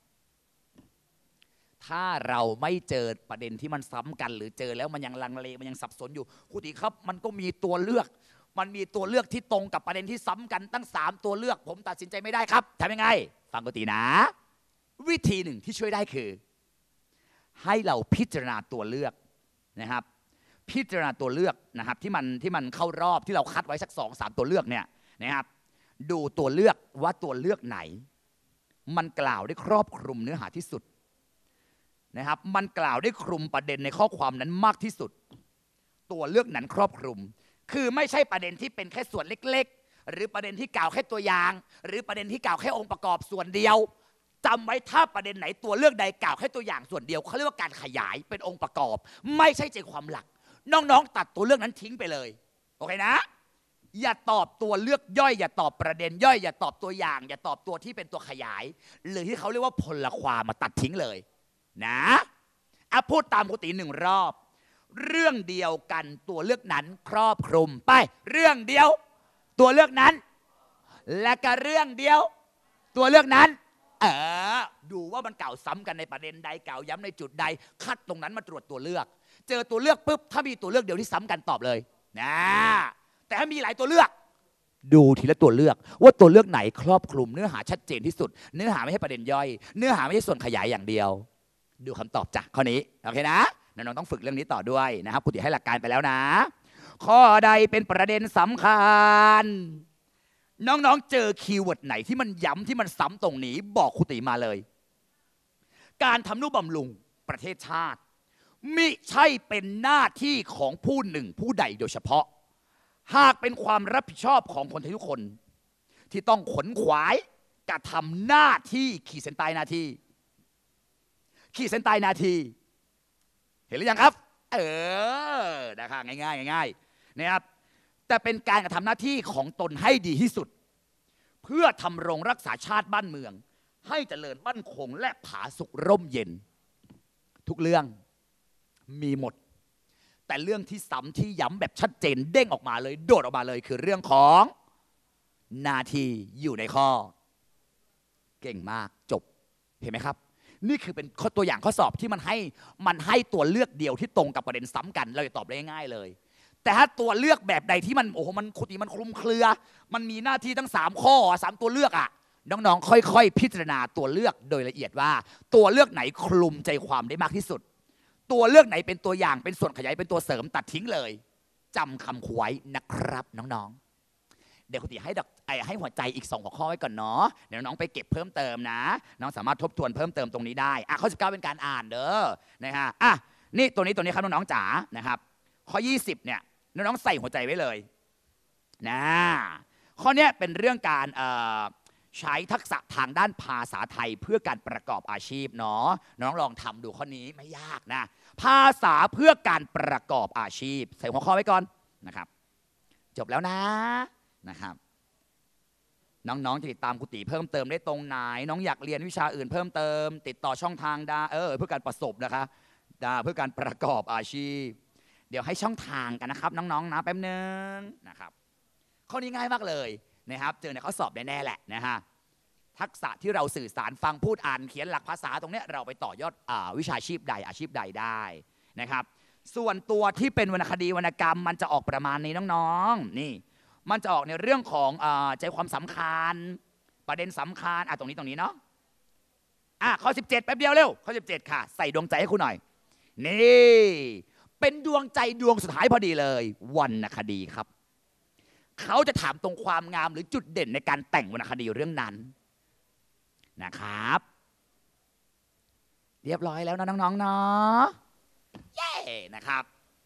2ถ้าเราไม่เจอประเด็นที่มันซ้ำกันหรือเจอแล้วมันยังลังเลมันยังสับสนอยู่ครูติครับมันก็มีตัวเลือกที่ตรงกับประเด็นที่ซ้ำกันตั้ง3ตัวเลือกผมตัดสินใจไม่ได้ครับทำยังไงฟังครูตินะวิธีหนึ่งที่ช่วยได้คือให้เราพิจารณาตัวเลือกนะครับพิจารณาตัวเลือกนะครับที่มันเข้ารอบที่เราคัดไว้สัก2-3ตัวเลือกเนี่ยนะครับดูตัวเลือกว่าตัวเลือกไหนมันกล่าวได้ครอบคลุมเนื้อหาที่สุดนะครับมันกล่าวได้คลุมประเด็นในข้อความนั้นมากที่สุดตัวเลือกนั้นครอบคลุมคือไม่ใช่ประเด็นที่เป็นแค่ส่วนเล็กๆหรือประเด็นที่กล่าวแค่ตัวอย่างหรือประเด็นที่กล่าวแค่องค์ประกอบส่วนเดียวจำไว้ถ้าประเด็นไหนตัวเลือกใดกล่าวแค่ตัวอย่างส่วนเดียวเขาเรียกว่าการขยายเป็นองค์ประกอบไม่ใช่ใจความหลักน้องๆตัดตัวเลือกนั้นทิ้งไปเลยโอเคนะอย่าตอบตัวเลือกย่อยอย่าตอบประเด็นย่อยอย่าตอบตัวอย่างอย่าตอบตัวที่เป็นตัวขยายหรือที่เขาเรียกว่าพลความมาตัดทิ้งเลยนะพูดตามปกติ1 รอบเรื่องเดียวกันตัวเลือกนั้นครอบคลุมไปเรื่องเดียวตัวเลือกนั้นและก็เรื่องเดียวตัวเลือกนั้นดูว่ามันกล่าวซ้ำกันในประเด็นใดกล่าวย้ำในจุดใดคัดตรงนั้นมาตรวจตัวเลือกเจอตัวเลือกปุ๊บถ้ามีตัวเลือกเดียวที่ซ้ำกันตอบเลยนะแต่ถ้ามีหลายตัวเลือกดูทีละตัวเลือกว่าตัวเลือกไหนครอบคลุมเนื้อหาชัดเจนที่สุดเนื้อหาไม่ใช่ประเด็นย่อยเนื้อหาไม่ใช่ส่วนขยายอย่างเดียวดูคำตอบจากข้อนี้โอเคนะน้องๆต้องฝึกเรื่องนี้ต่อด้วยนะครับครูติให้หลักการไปแล้วนะข้อใดเป็นประเด็นสำคัญน้องๆเจอคีย์เวิร์ดไหนที่มันย้ำที่มันซ้ำตรงนี้บอกครูติมาเลยการทำนุบำรุงประเทศชาติมิใช่เป็นหน้าที่ของผู้หนึ่งผู้ใดโดยเฉพาะหากเป็นความรับผิดชอบของคนไทยทุกคนที่ต้องขนขวายกระทำหน้าที่ขีดเส้นใต้หน้าที่ขีดเส้นใต้หน้าที่เห็นหรือยังครับนะคะง่ายๆง่ายๆนะครับแต่เป็นการกระทำหน้าที่ของตนให้ดีที่สุดเพื่อทำรงรักษาชาติบ้านเมืองให้เจริญมั่นคงและผาสุกร่มเย็นทุกเรื่องมีหมดแต่เรื่องที่ซ้ำที่ย้ำแบบชัดเจนเด้งออกมาเลยโดดออกมาเลยคือเรื่องของหน้าที่อยู่ในข้อเก่งมากจบเห็นไหมครับนี่คือเป็นข้อตัวอย่างข้อสอบที่มันให้ตัวเลือกเดียวที่ตรงกับประเด็นซ้ำกันเราจะตอบได้ง่ายเลยแต่ถ้าตัวเลือกแบบใดที่มันมันคลุมเครือมันมีหน้าที่ทั้ง3ข้อ3ตัวเลือกน้องๆค่อยๆพิจารณาตัวเลือกโดยละเอียดว่าตัวเลือกไหนคลุมใจความได้มากที่สุดตัวเลือกไหนเป็นตัวอย่างเป็นส่วนขยายเป็นตัวเสริมตัดทิ้งเลยจำคำครูไว้นะครับน้องๆเดี๋ยวครูติให้หัวใจอีก2หัวข้อไว้ก่อนเนาะเดี๋ยวน้องไปเก็บเพิ่มเติมนะน้องสามารถทบทวนเพิ่มเติมตรงนี้ได้ข้อ19เป็นการอ่านเด้อนะฮะนี่ตัวนี้ครับน้องๆจ๋านะครับข้อ20เนี่ยน้องๆใส่หัวใจไว้เลยนะข้อนี้เป็นเรื่องการใช้ทักษะทางด้านภาษาไทยเพื่อการประกอบอาชีพเนาะน้องลองทำดูข้อนี้ไม่ยากนะภาษาเพื่อการประกอบอาชีพใส่หัวข้อไว้ก่อนนะครับจบแล้วนะครับน้องๆจะติดตามครูติเพิ่มเติมได้ตรงไหนน้องอยากเรียนวิชาอื่นเพิ่มเติมติดต่อช่องทางได้เพื่อการประสบนะคะเพื่อการประกอบอาชีพเดี๋ยวให้ช่องทางกันนะครับน้องๆนะแป๊บนึงนะครับข้อนี้ง่ายมากเลยนะครับเจอในข้อสอบแน่ๆแหละนะฮะทักษะที่เราสื่อสารฟังพูดอ่านเขียนหลักภาษาตรงนี้เราไปต่อยอดวิชาชีพใดอาชีพใดได้นะครับส่วนตัวที่เป็นวรรณคดีวรรณกรรมมันจะออกประมาณนี้น้องๆนี่มันจะออกในเรื่องของใจความสำคัญประเด็นสำคัญตรงนี้เนาะข้อ17แป๊บเดียวเร็วข้อ17ค่ะใส่ดวงใจให้คุณหน่อยนี่เป็นดวงใจดวงสุดท้ายพอดีเลยวรรณคดีครับเขาจะถามตรงความงามหรือจุดเด่นในการแต่งวรรณคดีเรื่องนั้นนะครับเรียบร้อยแล้วนะน้องๆเนาะเย้นะครับ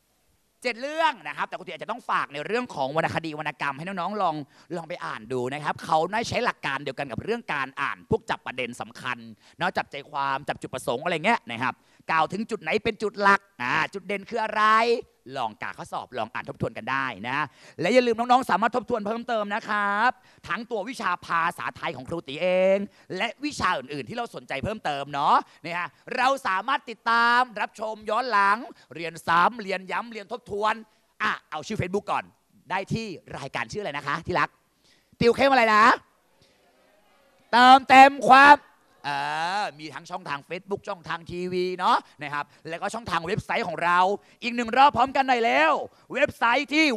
7เรื่องนะครับแต่ครูติอาจจะต้องฝากในเรื่องของวรรณคดีวรรณกรรมให้น้องๆลองไปอ่านดูนะครับเขาได้ใช้หลักการเดียวกันกับเรื่องการอ่านพวกจับประเด็นสำคัญเนาะจับใจความจับจุดประสงค์อะไรเงี้ยนะครับกล่าวถึงจุดไหนเป็นจุดหลักจุดเด่นคืออะไรลองกาข้อสอบลองอ่านทบทวนกันได้นะและอย่าลืมน้องๆสามารถทบทวนเพิ่มเติมนะครับทั้งตัววิชาภาษาไทยของครูตีเอง และวิชาอื่นๆที่เราสนใจเพิ่มเติมเนาะนะฮะเราสามารถติดตามรับชมย้อนหลังเรียนซ้ำเรียนย้ำเรียนทบทวนเอาชื่อ Facebook ก่อนได้ที่รายการชื่ออะไรนะคะที่รักติวเข้มอะไรนะเติมเต็มความมีทั้งช่องทาง Facebook ช่องทางทีวีเนาะนะครับแล้วก็ช่องทางเว็บไซต์ของเราอีกหนึ่งรอบพร้อมกันหน่อยแล้วเว็บไซต์ที่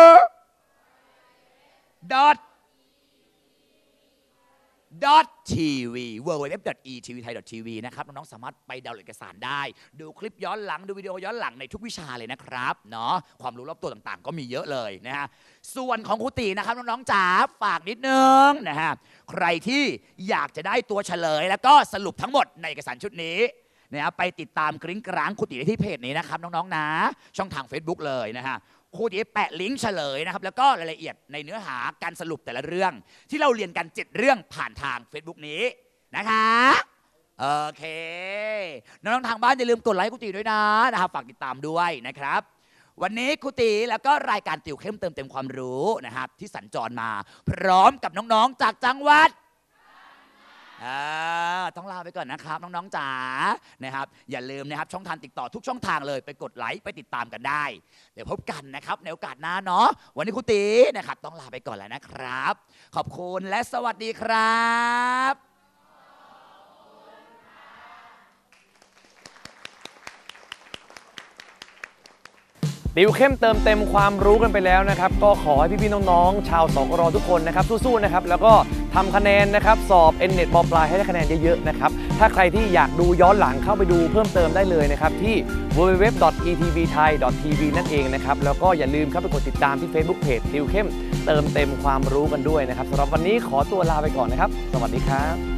www.tvthai.tv www.etvthai.tv นะครับน้องๆสามารถไปดาวน์โหลดเอกสารได้ดูคลิปย้อนหลังดูวิดีโอย้อนหลังในทุกวิชาเลยนะครับเนาะความรู้รอบตัวต่างๆก็มีเยอะเลยนะฮะส่วนของครูตีนะครับน้องๆจ๋าฝากนิดนึงนะฮะใครที่อยากจะได้ตัวเฉลยแล้วก็สรุปทั้งหมดในเอกสารชุดนี้นะไปติดตามกริ้งกร้างครูตีได้ที่เพจนี้นะครับน้องๆนะช่องทาง Facebook เลยนะฮะครูตีแปะลิงก์เฉลยนะครับแล้วก็รายละเอียดในเนื้อหาการสรุปแต่ละเรื่องที่เราเรียนกัน7เรื่องผ่านทาง Facebook นี้นะคะโอเคน้องๆทางบ้านอย่าลืมกดไลค์ครูตีด้วยนะครับฝากติดตามด้วยนะครับวันนี้ครูตีแล้วก็รายการติวเข้มเติมเต็มความรู้นะครับที่สัญจรมาพร้อมกับน้องๆจากจังหวัดต้องลาไปก่อนนะครับน้องๆจ๋านะครับอย่าลืมนะครับช่องทางติดต่อทุกช่องทางเลยไปกดไลค์ไปติดตามกันได้เดี๋ยวพบกันนะครับในโอกาสหน้าเนาะวันนี้ครูตีนะครับต้องลาไปก่อนแล้วนะครับขอบคุณและสวัสดีครับติวเข้มเติมเต็มความรู้กันไปแล้วนะครับก็ขอให้พี่ๆน้องๆชาวสกรทุกคนนะครับสู้ๆนะครับแล้วก็ทำคะแนนนะครับสอบ N-NET ป.ปลายให้ได้คะแนนเยอะๆนะครับถ้าใครที่อยากดูย้อนหลังเข้าไปดูเพิ่มเติมได้เลยนะครับที่ www.etvthai.tv นั่นเองนะครับแล้วก็อย่าลืมเข้าไปกดติดตามที่ Facebook Page ติวเข้มเติมเต็มความรู้กันด้วยนะครับสำหรับวันนี้ขอตัวลาไปก่อนนะครับสวัสดีครับ